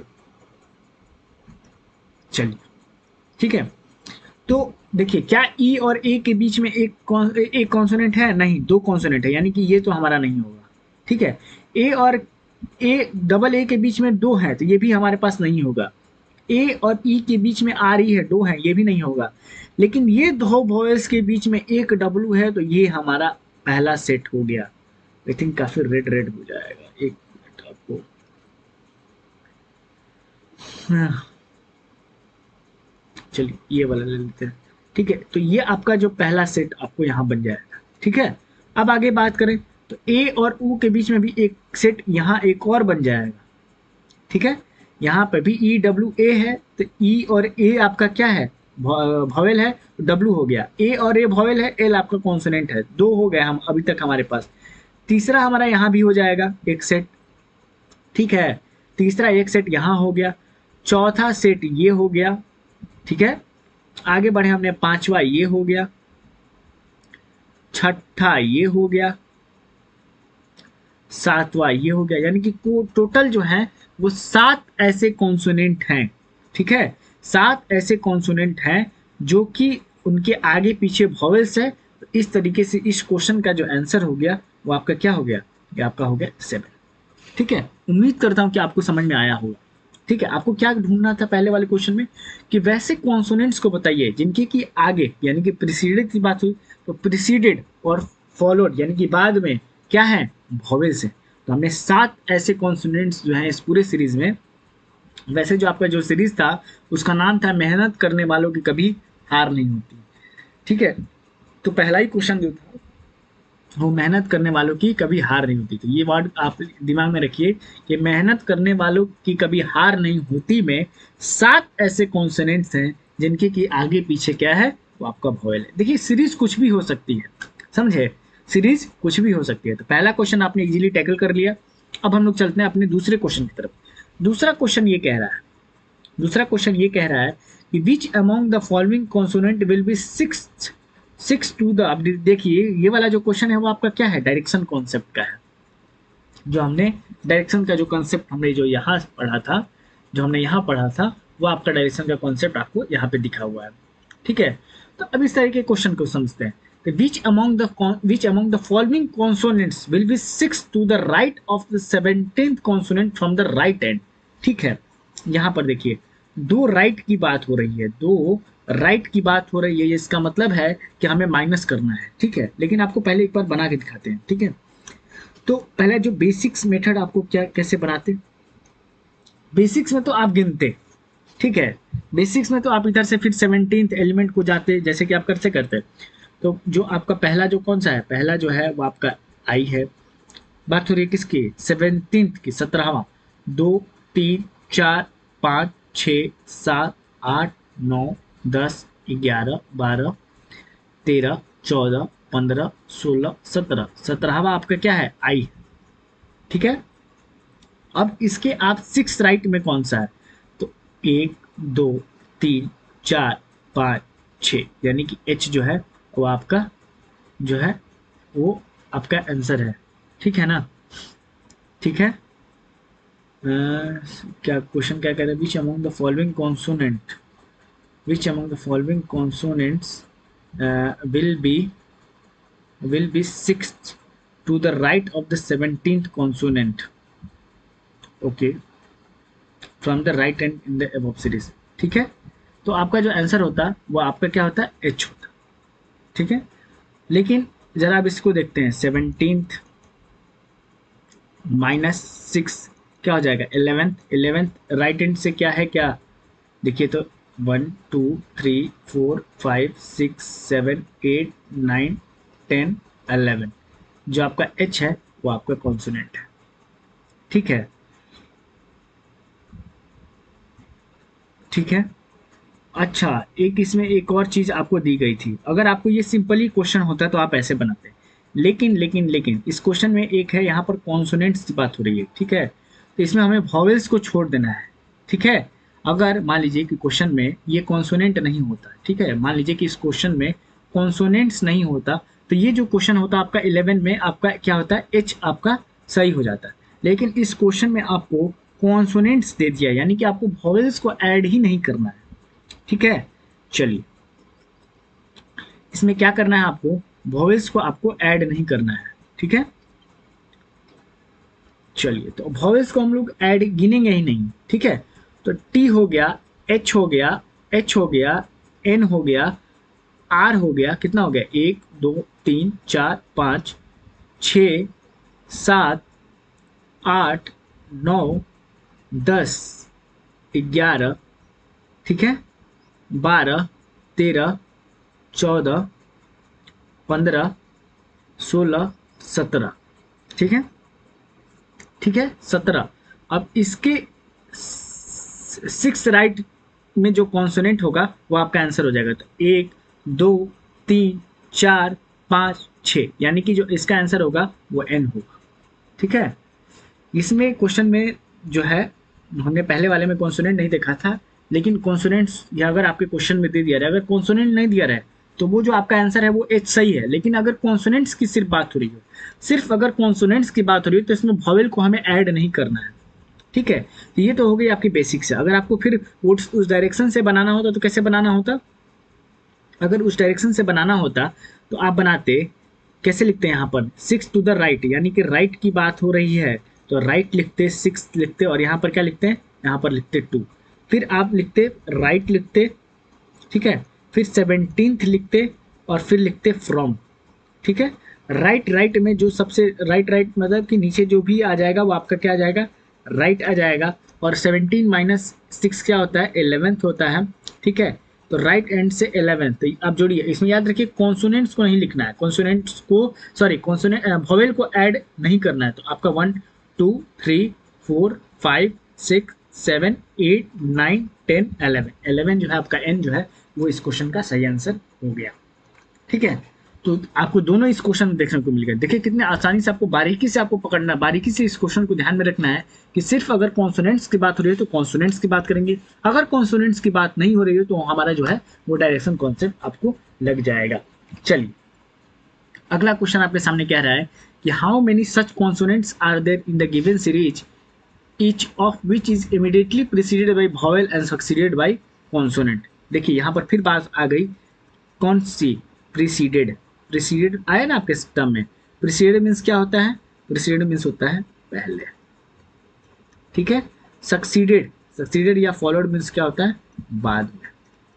चलिए। ठीक है, तो देखिए क्या ई और ए के बीच में एक कौन एक कॉन्सोनेंट है, नहीं, दो कॉन्सोनेंट है, यानी कि ये तो हमारा नहीं होगा। ठीक है, ए और ए डबल ए के बीच में दो है तो ये भी हमारे पास नहीं होगा। ए और ई के बीच में आ रही है, दो है, ये भी नहीं होगा। लेकिन ये दो वॉयल्स के बीच में एक डब्लू है तो ये हमारा पहला सेट हो गया। आई थिंक काफी रेड रेड हो जाएगा, एक मिनट आपको। हाँ, चलिए ये वाला ले लेते हैं। ठीक है, तो ये आपका जो पहला सेट आपको यहाँ बन जाएगा। ठीक है, अब आगे बात करें तो ए और ओ के बीच में भी एक सेट यहाँ एक और बन जाएगा। ठीक है, यहाँ पे भी ई डब्ल्यू ए है तो ई और ए आपका क्या है, वॉवेल है, डब्ल्यू हो गया। ए और ए वॉवेल है, एल आपका कॉन्सोनेंट है। दो हो गए हम अभी तक हमारे पास। तीसरा हमारा यहाँ भी हो जाएगा एक सेट। ठीक है, तीसरा एक सेट यहाँ हो गया, चौथा सेट ये हो गया। ठीक है, आगे बढ़े हमने, पांचवा ये हो गया, छठा ये हो गया, सातवां ये हो गया, यानी कि टोटल जो है वो सात ऐसे कॉन्सोनेंट हैं। ठीक है, सात ऐसे कॉन्सोनेंट हैं जो कि उनके आगे पीछे वॉवेल्स है। तो इस तरीके से इस क्वेश्चन का जो आंसर हो गया वो आपका क्या हो गया, ये आपका हो गया सेवन। ठीक है, उम्मीद करता हूं कि आपको समझ में आया होगा। ठीक है, आपको क्या ढूंढना था पहले वाले क्वेश्चन में कि वैसे कॉन्सोनेंट्स को बताइए जिनके कि आगे यानी कि प्रीसीडेड की बात हुई तो प्रीसीडेड और फॉलोड यानी कि बाद में क्या है, वॉवेल्स है। तो हमने सात ऐसे कॉन्सोनेंट्स जो हैं इस पूरे सीरीज में। वैसे जो आपका जो सीरीज था उसका नाम था मेहनत करने वालों की कभी हार नहीं होती। ठीक है, तो पहला ही क्वेश्चन जो था वो मेहनत करने वालों की कभी हार नहीं होती। तो ये वर्ड आप दिमाग में रखिए कि मेहनत करने वालों की कभी हार नहीं होती में सात ऐसे कॉन्सोनेंट्स हैं जिनके की आगे पीछे क्या है, वो आपका वॉवेल है। देखिए सीरीज कुछ भी हो सकती है, समझे, सीरीज कुछ भी हो सकती है। तो पहला क्वेश्चन आपने इजीली टैकल कर लिया। अब हम लोग चलते हैं अपने दूसरे क्वेश्चन की तरफ। दूसरा क्वेश्चन ये कह रहा है दूसरा क्वेश्चन ये कह रहा है कि which among the following consonant will be six six to the. अब देखिए ये वाला जो क्वेश्चन है वो आपका क्या है, डायरेक्शन कॉन्सेप्ट का है। जो हमने डायरेक्शन का जो कॉन्सेप्ट हमने जो यहाँ पढ़ा था जो हमने यहाँ पढ़ा था वो आपका डायरेक्शन का कॉन्सेप्ट आपको यहाँ पे दिखा हुआ है। ठीक है, तो अब इस तरह के क्वेश्चन को समझते हैं। Which among the which among the following consonants will be sixth to the right of the seventeenth consonant from the right end। ठीक है, यहाँ पर देखिए दो राइट right की बात हो रही है, दो राइट right की बात हो रही है, इसका मतलब है कि हमें माइनस करना है। ठीक है, लेकिन आपको पहले एक बार बना के दिखाते हैं। ठीक है, तो पहले जो बेसिक्स मेथड आपको क्या कैसे बनाते, बेसिक्स में तो आप गिनते। ठीक है, बेसिक्स में तो आप इधर से फिर सेवनटीन्थ एलिमेंट को जाते जैसे कि आप कैसे करते। तो जो आपका पहला जो कौन सा है, पहला जो है वो आपका आई है। बात हो रही है किसकी, सेवनटीन्थ की, सत्रहवा। दो तीन चार पाँच छः सात आठ नौ दस ग्यारह बारह तेरह चौदह पंद्रह सोलह सत्रह, सत्रहवा आपका क्या है, आई। ठीक है, अब इसके आप सिक्स राइट में कौन सा है, तो एक दो, तीन, चार, पाँच, छः, यानी कि एच जो है वो आपका जो है वो आपका आंसर है। ठीक है ना? ठीक है। अ, क्या क्वेश्चन क्या कह रहा है? Which among the following consonant which among the following consonants will be will be sixth to the right of the seventeenth consonant, okay, from the right hand in the above series। ठीक है, तो आपका जो answer होता है वो आपका क्या होता है? एच होता है। ठीक है, लेकिन जरा अब इसको देखते हैं। सेवनटीन्थ माइनस सिक्स क्या हो जाएगा? इलेवेंथ। इलेवेंथ राइट हैंड से क्या है? क्या देखिए तो, one two three four five six seven eight nine ten eleven. जो आपका एच है वो आपका कॉन्सोनेंट है। ठीक है, ठीक है। अच्छा, एक इसमें एक और चीज़ आपको दी गई थी। अगर आपको ये सिंपली क्वेश्चन होता तो आप ऐसे बनाते, लेकिन लेकिन लेकिन इस क्वेश्चन में एक है, यहाँ पर कॉन्सोनेंट्स की बात हो रही है। ठीक है, तो इसमें हमें वॉवेल्स को छोड़ देना है। ठीक है, अगर मान लीजिए कि क्वेश्चन में ये कॉन्सोनेंट नहीं होता, ठीक है, मान लीजिए कि इस क्वेश्चन में कॉन्सोनेंट्स नहीं होता, तो ये जो क्वेश्चन होता आपका इलेवन में आपका क्या होता है? एच आपका सही हो जाता है। लेकिन इस क्वेश्चन में आपको कॉन्सोनेंट्स दे दिया, यानी कि आपको वॉवेल्स को ऐड ही नहीं करना है। ठीक है, चलिए, इसमें क्या करना है आपको? वॉवेल्स को आपको ऐड नहीं करना है। ठीक है, चलिए, तो वॉवेल्स को हम लोग ऐड गिनेंगे ही नहीं। ठीक है, तो टी हो गया, एच हो गया, एच हो गया, एन हो गया, आर हो गया, कितना हो गया? एक, दो, तीन, चार, पाँच, छ, सात, आठ, नौ, दस, ग्यारह, ठीक है, बारह, तेरह, चौदह, पंद्रह, सोलह, सत्रह। ठीक है, ठीक है, सत्रह। अब इसके सिक्स राइट में जो कॉन्सोनेंट होगा वो आपका आंसर हो जाएगा। तो एक, दो, तीन, चार, पाँच, छः, यानी कि जो इसका आंसर होगा वो एन होगा। ठीक है, इसमें क्वेश्चन में जो है हमने पहले वाले में कॉन्सोनेंट नहीं देखा था, लेकिन कॉन्सोनेंट्स या अगर आपके क्वेश्चन में दे दिया रहा है, अगर कॉन्सोनेंट नहीं दिया रहा है तो वो जो आपका आंसर है वो एच सही है। लेकिन अगर कॉन्सोनेंट्स की सिर्फ बात हो रही है, सिर्फ अगर कॉन्सोनेंट्स की बात हो रही है, तो इसमें वॉवेल को हमें ऐड नहीं करना है। ठीक है, तो ये तो हो गई आपकी बेसिक्स है। अगर आपको फिर उस उस डायरेक्शन से बनाना होता तो कैसे बनाना होता? अगर उस डायरेक्शन से बनाना होता तो आप बनाते, कैसे लिखते हैं यहाँ पर? सिक्स टू द राइट, यानी कि राइट की बात हो रही है तो राइट लिखते, सिक्स लिखते, और यहाँ पर क्या लिखते हैं? यहाँ पर लिखते टू। फिर आप लिखते राइट लिखते, ठीक है, फिर सेवनटीन्थ लिखते और फिर लिखते फ्रॉम। ठीक है, राइट राइट में जो सबसे राइट राइट मतलब कि नीचे जो भी आ जाएगा वो आपका क्या आ जाएगा? राइट आ जाएगा। और सेवनटीन माइनस सिक्स क्या होता है? इलेवेंथ होता है। ठीक है, तो राइट एंड से इलेवेंथ, तो आप जोड़िए। इसमें याद रखिए कॉन्सोनेंट्स को नहीं लिखना है, कॉन्सोनेंट्स को सॉरी कॉन्सोनेंट वोवेल को ऐड नहीं करना है। तो आपका one two three four five six seven eight nine ten eleven, eleven जो है आपका एन जो है वो इस क्वेश्चन का सही आंसर हो गया। ठीक है, तो आपको दोनों इस क्वेश्चन में देखने को मिल गए। देखिए कितने आसानी से आपको बारीकी से आपको पकड़ना, बारीकी से इस क्वेश्चन को ध्यान में रखना है कि सिर्फ अगर कॉन्सोनेंट्स की बात हो रही है तो कॉन्सोनेंट्स की बात करेंगे, अगर कॉन्सोनेंट्स की बात नहीं हो रही है तो हमारा जो है वो डायरेक्शन कॉन्सेप्ट आपको लग जाएगा। चलिए, अगला क्वेश्चन आपके सामने कह रहा है कि how many such consonants are there in the given series, each of which is immediately preceded by vowel and succeeded by consonant। देखिए यहाँ पर फिर बात आ गई, कौन सी? प्रीसीडेड। प्रीसीडेड आया ना आपके टर्म में? प्रीसीडेड मीन्स क्या होता है? प्रीसीडेड मीन्स होता है पहले। ठीक है, सक्सीडेड, सक्सीडेड या फॉलोड मीन्स क्या होता है? बाद में।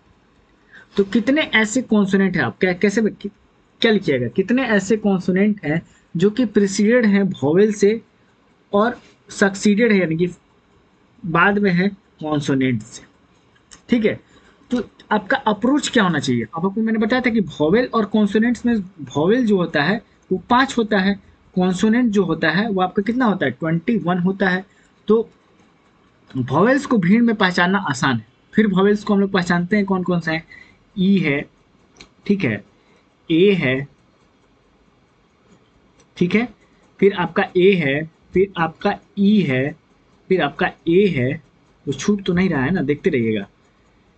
तो कितने ऐसे कॉन्सोनेंट है, आप क्या कैसे क्या लिखिएगा? कितने ऐसे कॉन्सोनेंट हैं जो कि प्रीसीडेड हैं वॉवेल से और सक्सीडेड है यानी कि बाद में है कॉन्सोनेंट से। ठीक है, तो आपका अप्रोच क्या होना चाहिए? अब आपको मैंने बताया था कि वॉवेल और कॉन्सोनेंट्स में वॉवेल जो होता है वो पांच होता है, कॉन्सोनेंट जो होता है वो आपका कितना होता है? ट्वेंटी वन होता है। तो वॉवेल्स को भीड़ में पहचानना आसान है। फिर वॉवेल्स को हम लोग पहचानते हैं कौन कौन सा है? ई है, ठीक है, ए है, ठीक है, फिर आपका ए है, फिर आपका ई है, फिर आपका ए है, वो छूट तो नहीं रहा है ना, देखते रहिएगा।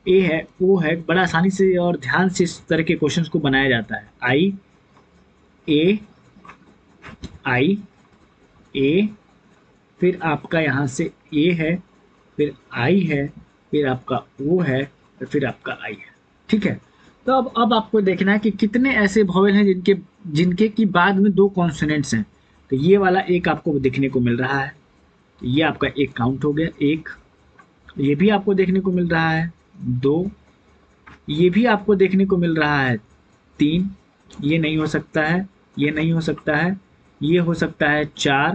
ए है, ओ है, बड़ा आसानी से और ध्यान से इस तरह के क्वेश्चंस को बनाया जाता है। आई ए आई ए, फिर आपका यहाँ से ए है, फिर आई है, फिर आपका ओ है, और फिर आपका आई है। ठीक है, तो अब अब आपको देखना है कि कितने ऐसे वॉवेल हैं जिनके जिनके की बाद में दो कॉन्सोनेंट्स हैं। तो ये वाला एक आपको देखने को मिल रहा है, तो ये आपका एक काउंट हो गया, एक। ये भी आपको देखने को मिल रहा है, दो। ये भी आपको देखने को मिल रहा है, तीन। ये नहीं हो सकता है, ये नहीं हो सकता है, ये हो सकता है चार,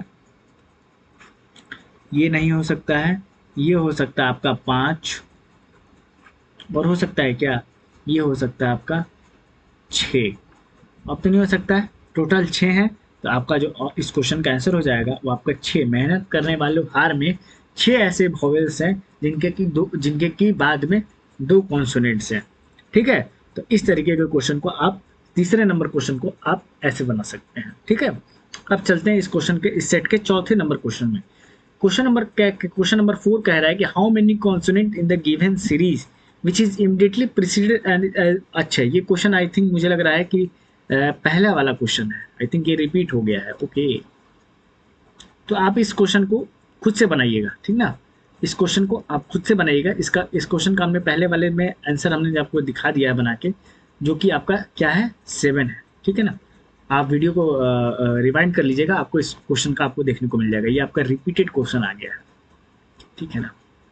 ये नहीं हो सकता है, ये हो सकता है आपका पाँच, और हो सकता है क्या, ये हो सकता है आपका छः। अब तो नहीं हो सकता है, टोटल छः है। तो आपका जो इस क्वेश्चन का आंसर हो जाएगा वो आपका छः। मेहनत करने वाले हार में छः ऐसे वॉवेल्स हैं जिनके की दो जिनके की बाद में दो कॉन्सोनेंट्स हैं। ठीक है, तो इस तरीके के क्वेश्चन को आप, तीसरे नंबर क्वेश्चन को आप ऐसे बना सकते हैं। ठीक है, अब चलते हैं इस क्वेश्चन के, इस सेट के चौथे नंबर क्वेश्चन में। क्वेश्चन नंबर क्या, क्वेश्चन नंबर फोर कह रहा है कि how many consonant in the given series which is immediately preceded and. अच्छा, ये क्वेश्चन आई थिंक मुझे लग रहा है कि uh, पहला वाला क्वेश्चन है, आई थिंक ये रिपीट हो गया है। ओके, तो आप इस क्वेश्चन को खुद से बनाइएगा, ठीक ना। इस क्वेश्चन को आप खुद से बनाइएगा। इसका इस क्वेश्चन का हमने पहले वाले में आंसर हमने आपको दिखा दिया है बना के, जो कि आपका क्या है, सेवन है। ठीक है ना, आप वीडियो को रिवाइंड कर लीजिएगा, आपको इस क्वेश्चन का आपको देखने को मिल जाएगा। ये आपका रिपीटेड क्वेश्चन आ गया है, ठीक है ना।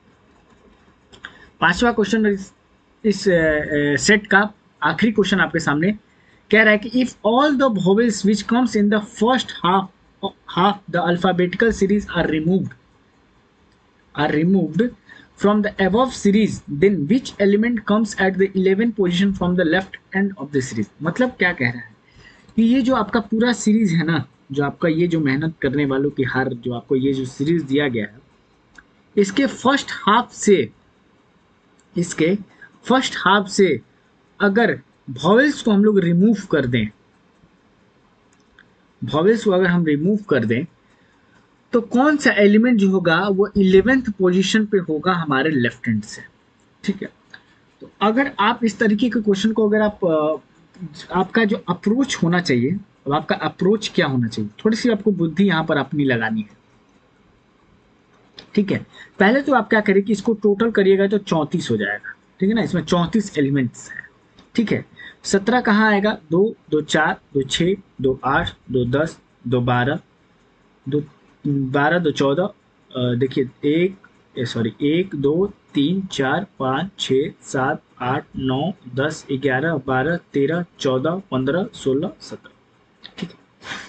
पांचवा क्वेश्चन इस, इस सेट का आखिरी क्वेश्चन आपके सामने कह रहा है कि if all the vowels which comes in the first half half the alphabetical series are removed are removed from the above series, then which element comes at the eleventh position from the left end of the series। मतलब क्या कह रहा है कि ये जो आपका पूरा सीरीज है ना, जो आपका ये जो मेहनत करने वालों की हार, जो आपको ये जो सीरीज दिया गया है, इसके फर्स्ट हाफ से इसके फर्स्ट हाफ से अगर वॉवेल्स को हम लोग रिमूव कर दें, वॉवेल्स को अगर हम रिमूव कर दें तो कौन सा एलिमेंट जो होगा वो इलेवेंथ पोजीशन पे होगा हमारे लेफ्ट हैंड से। ठीक है, तो अगर आप इस तरीके के क्वेश्चन को, अगर आप आपका जो अप्रोच होना चाहिए, अब आपका अप्रोच क्या होना चाहिए, थोड़ी सी आपको बुद्धि यहाँ पर अपनी लगानी है। ठीक है, पहले तो आप क्या करिए कि इसको टोटल करिएगा तो चौंतीस हो जाएगा। ठीक है ना, इसमें चौंतीस एलिमेंट्स हैं। ठीक है, सत्रह कहाँ आएगा, दो दो चार दो छः दो आठ दो दस दो बारह दो बारह दो चौदह, देखिए एक सॉरी एक दो तीन चार पाँच छः सात आठ नौ दस ग्यारह बारह तेरह चौदह पंद्रह सोलह सत्रह। ठीक है,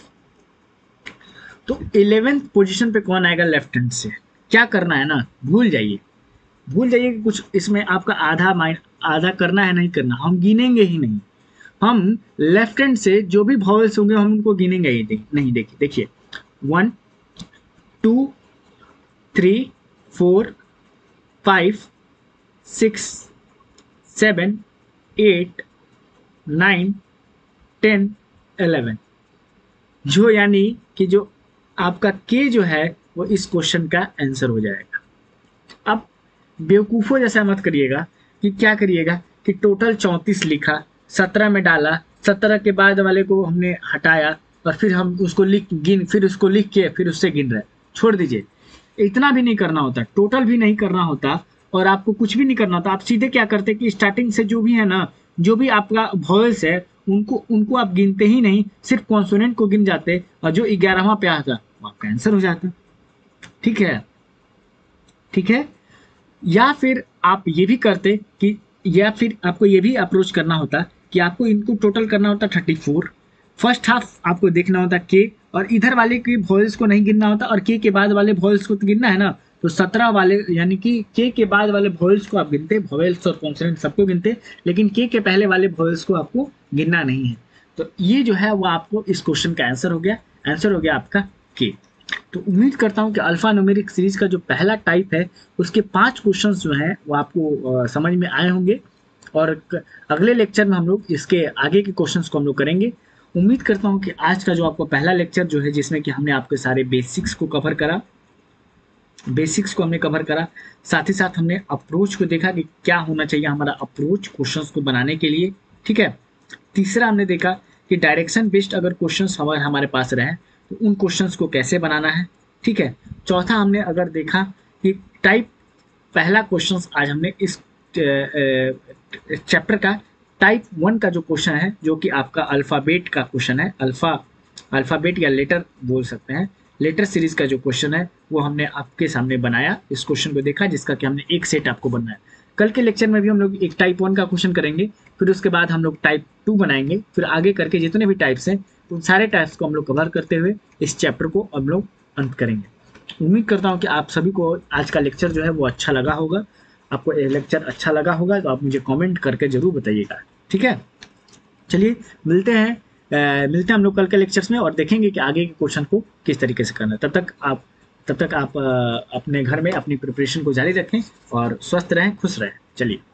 तो इलेवेंथ पोजीशन पे कौन आएगा लेफ्ट हैंड से। क्या करना है ना, भूल जाइए भूल जाइए कि कुछ इसमें आपका आधा माइंड आधा करना है, नहीं करना, हम गिनेंगे ही नहीं। हम लेफ्ट हैंड से जो भी वॉवेल्स होंगे हम उनको गिनेंगे ही नहीं। देखिए देखिए one two three four five six seven eight nine ten eleven, जो यानी कि जो आपका के जो है वो इस क्वेश्चन का आंसर हो जाएगा। अब बेवकूफ़ों जैसा मत करिएगा कि क्या करिएगा कि टोटल चौंतीस लिखा, सत्रह में डाला, सत्रह के बाद वाले को हमने हटाया और फिर हम उसको लिख गिन फिर उसको लिख के फिर उससे गिन रहे। छोड़ दीजिए, इतना भी नहीं करना होता, टोटल भी नहीं करना होता और आपको कुछ भी नहीं करना होता। आप सीधे क्या करते कि स्टार्टिंग से जो भी है ना, जो भी आपका वॉवेल्स है उनको उनको आप गिनते ही नहीं, सिर्फ कॉन्सोनेंट को गिन जाते और जो ग्यारहवां पे आता वो आपका आंसर हो जाता। ठीक है ठीक है, या फिर आप ये भी करते कि, या फिर आपको ये भी अप्रोच करना होता कि आपको इनको टोटल करना होता थर्टी फोर, फर्स्ट हाफ आपको देखना होता के, और इधर वाले की वॉइस को नहीं गिनना होता और के के बाद वाले वॉइस को तो गिनना है ना, तो सत्रह वाले यानी कि के के बाद वाले वॉइस को आप गिनते, वॉवेल्स और कॉन्सोनेंट सबको गिनते, लेकिन के के पहले वाले वॉइस को आपको गिनना नहीं है। तो ये जो है वो आपको इस क्वेश्चन का आंसर हो गया, आंसर हो गया आपका के। तो उम्मीद करता हूं कि अल्फा न्यूमेरिक सीरीज का जो पहला टाइप है उसके पांच क्वेश्चंस जो हैं वो आपको समझ में आए होंगे, और अगले लेक्चर में हम लोग इसके आगे के क्वेश्चंस को हम लोग करेंगे। उम्मीद करता हूं कि आज का जो आपका पहला लेक्चर जो है जिसमें कि हमने आपके सारे बेसिक्स को कवर करा, बेसिक्स को हमने कवर करा, साथ ही साथ हमने अप्रोच को देखा कि क्या होना चाहिए हमारा अप्रोच क्वेश्चंस को बनाने के लिए, ठीक है। तीसरा हमने देखा कि डायरेक्शन बेस्ड अगर क्वेश्चंस हमारे हमारे पास रहे तो उन क्वेश्चंस को कैसे बनाना है, ठीक है। चौथा हमने अगर देखा कि टाइप, पहला क्वेश्चन आज हमने इस चैप्टर का टाइप वन का जो क्वेश्चन है, जो कि आपका अल्फ़ाबेट का क्वेश्चन है, अल्फ़ा अल्फ़ाबेट या लेटर बोल सकते हैं, लेटर सीरीज का जो क्वेश्चन है वो हमने आपके सामने बनाया, इस क्वेश्चन को देखा जिसका कि हमने एक सेट आपको बनाया। कल के लेक्चर में भी हम लोग एक टाइप वन का क्वेश्चन करेंगे, फिर उसके बाद हम लोग टाइप टू बनाएंगे, फिर आगे करके जितने भी टाइप्स हैं उन सारे टाइप्स को हम लोग कवर करते हुए इस चैप्टर को हम लोग अंत करेंगे। उम्मीद करता हूँ कि आप सभी को आज का लेक्चर जो है वो अच्छा लगा होगा। आपको ये लेक्चर अच्छा लगा होगा तो आप मुझे कमेंट करके ज़रूर बताइएगा, ठीक है। चलिए मिलते हैं अ, मिलते हैं हम लोग कल के लेक्चर्स में और देखेंगे कि आगे के क्वेश्चन को किस तरीके से करना है। तब तक आप तब तक आप अ, अपने घर में अपनी प्रिपरेशन को जारी रखें और स्वस्थ रहें, खुश रहें। चलिए।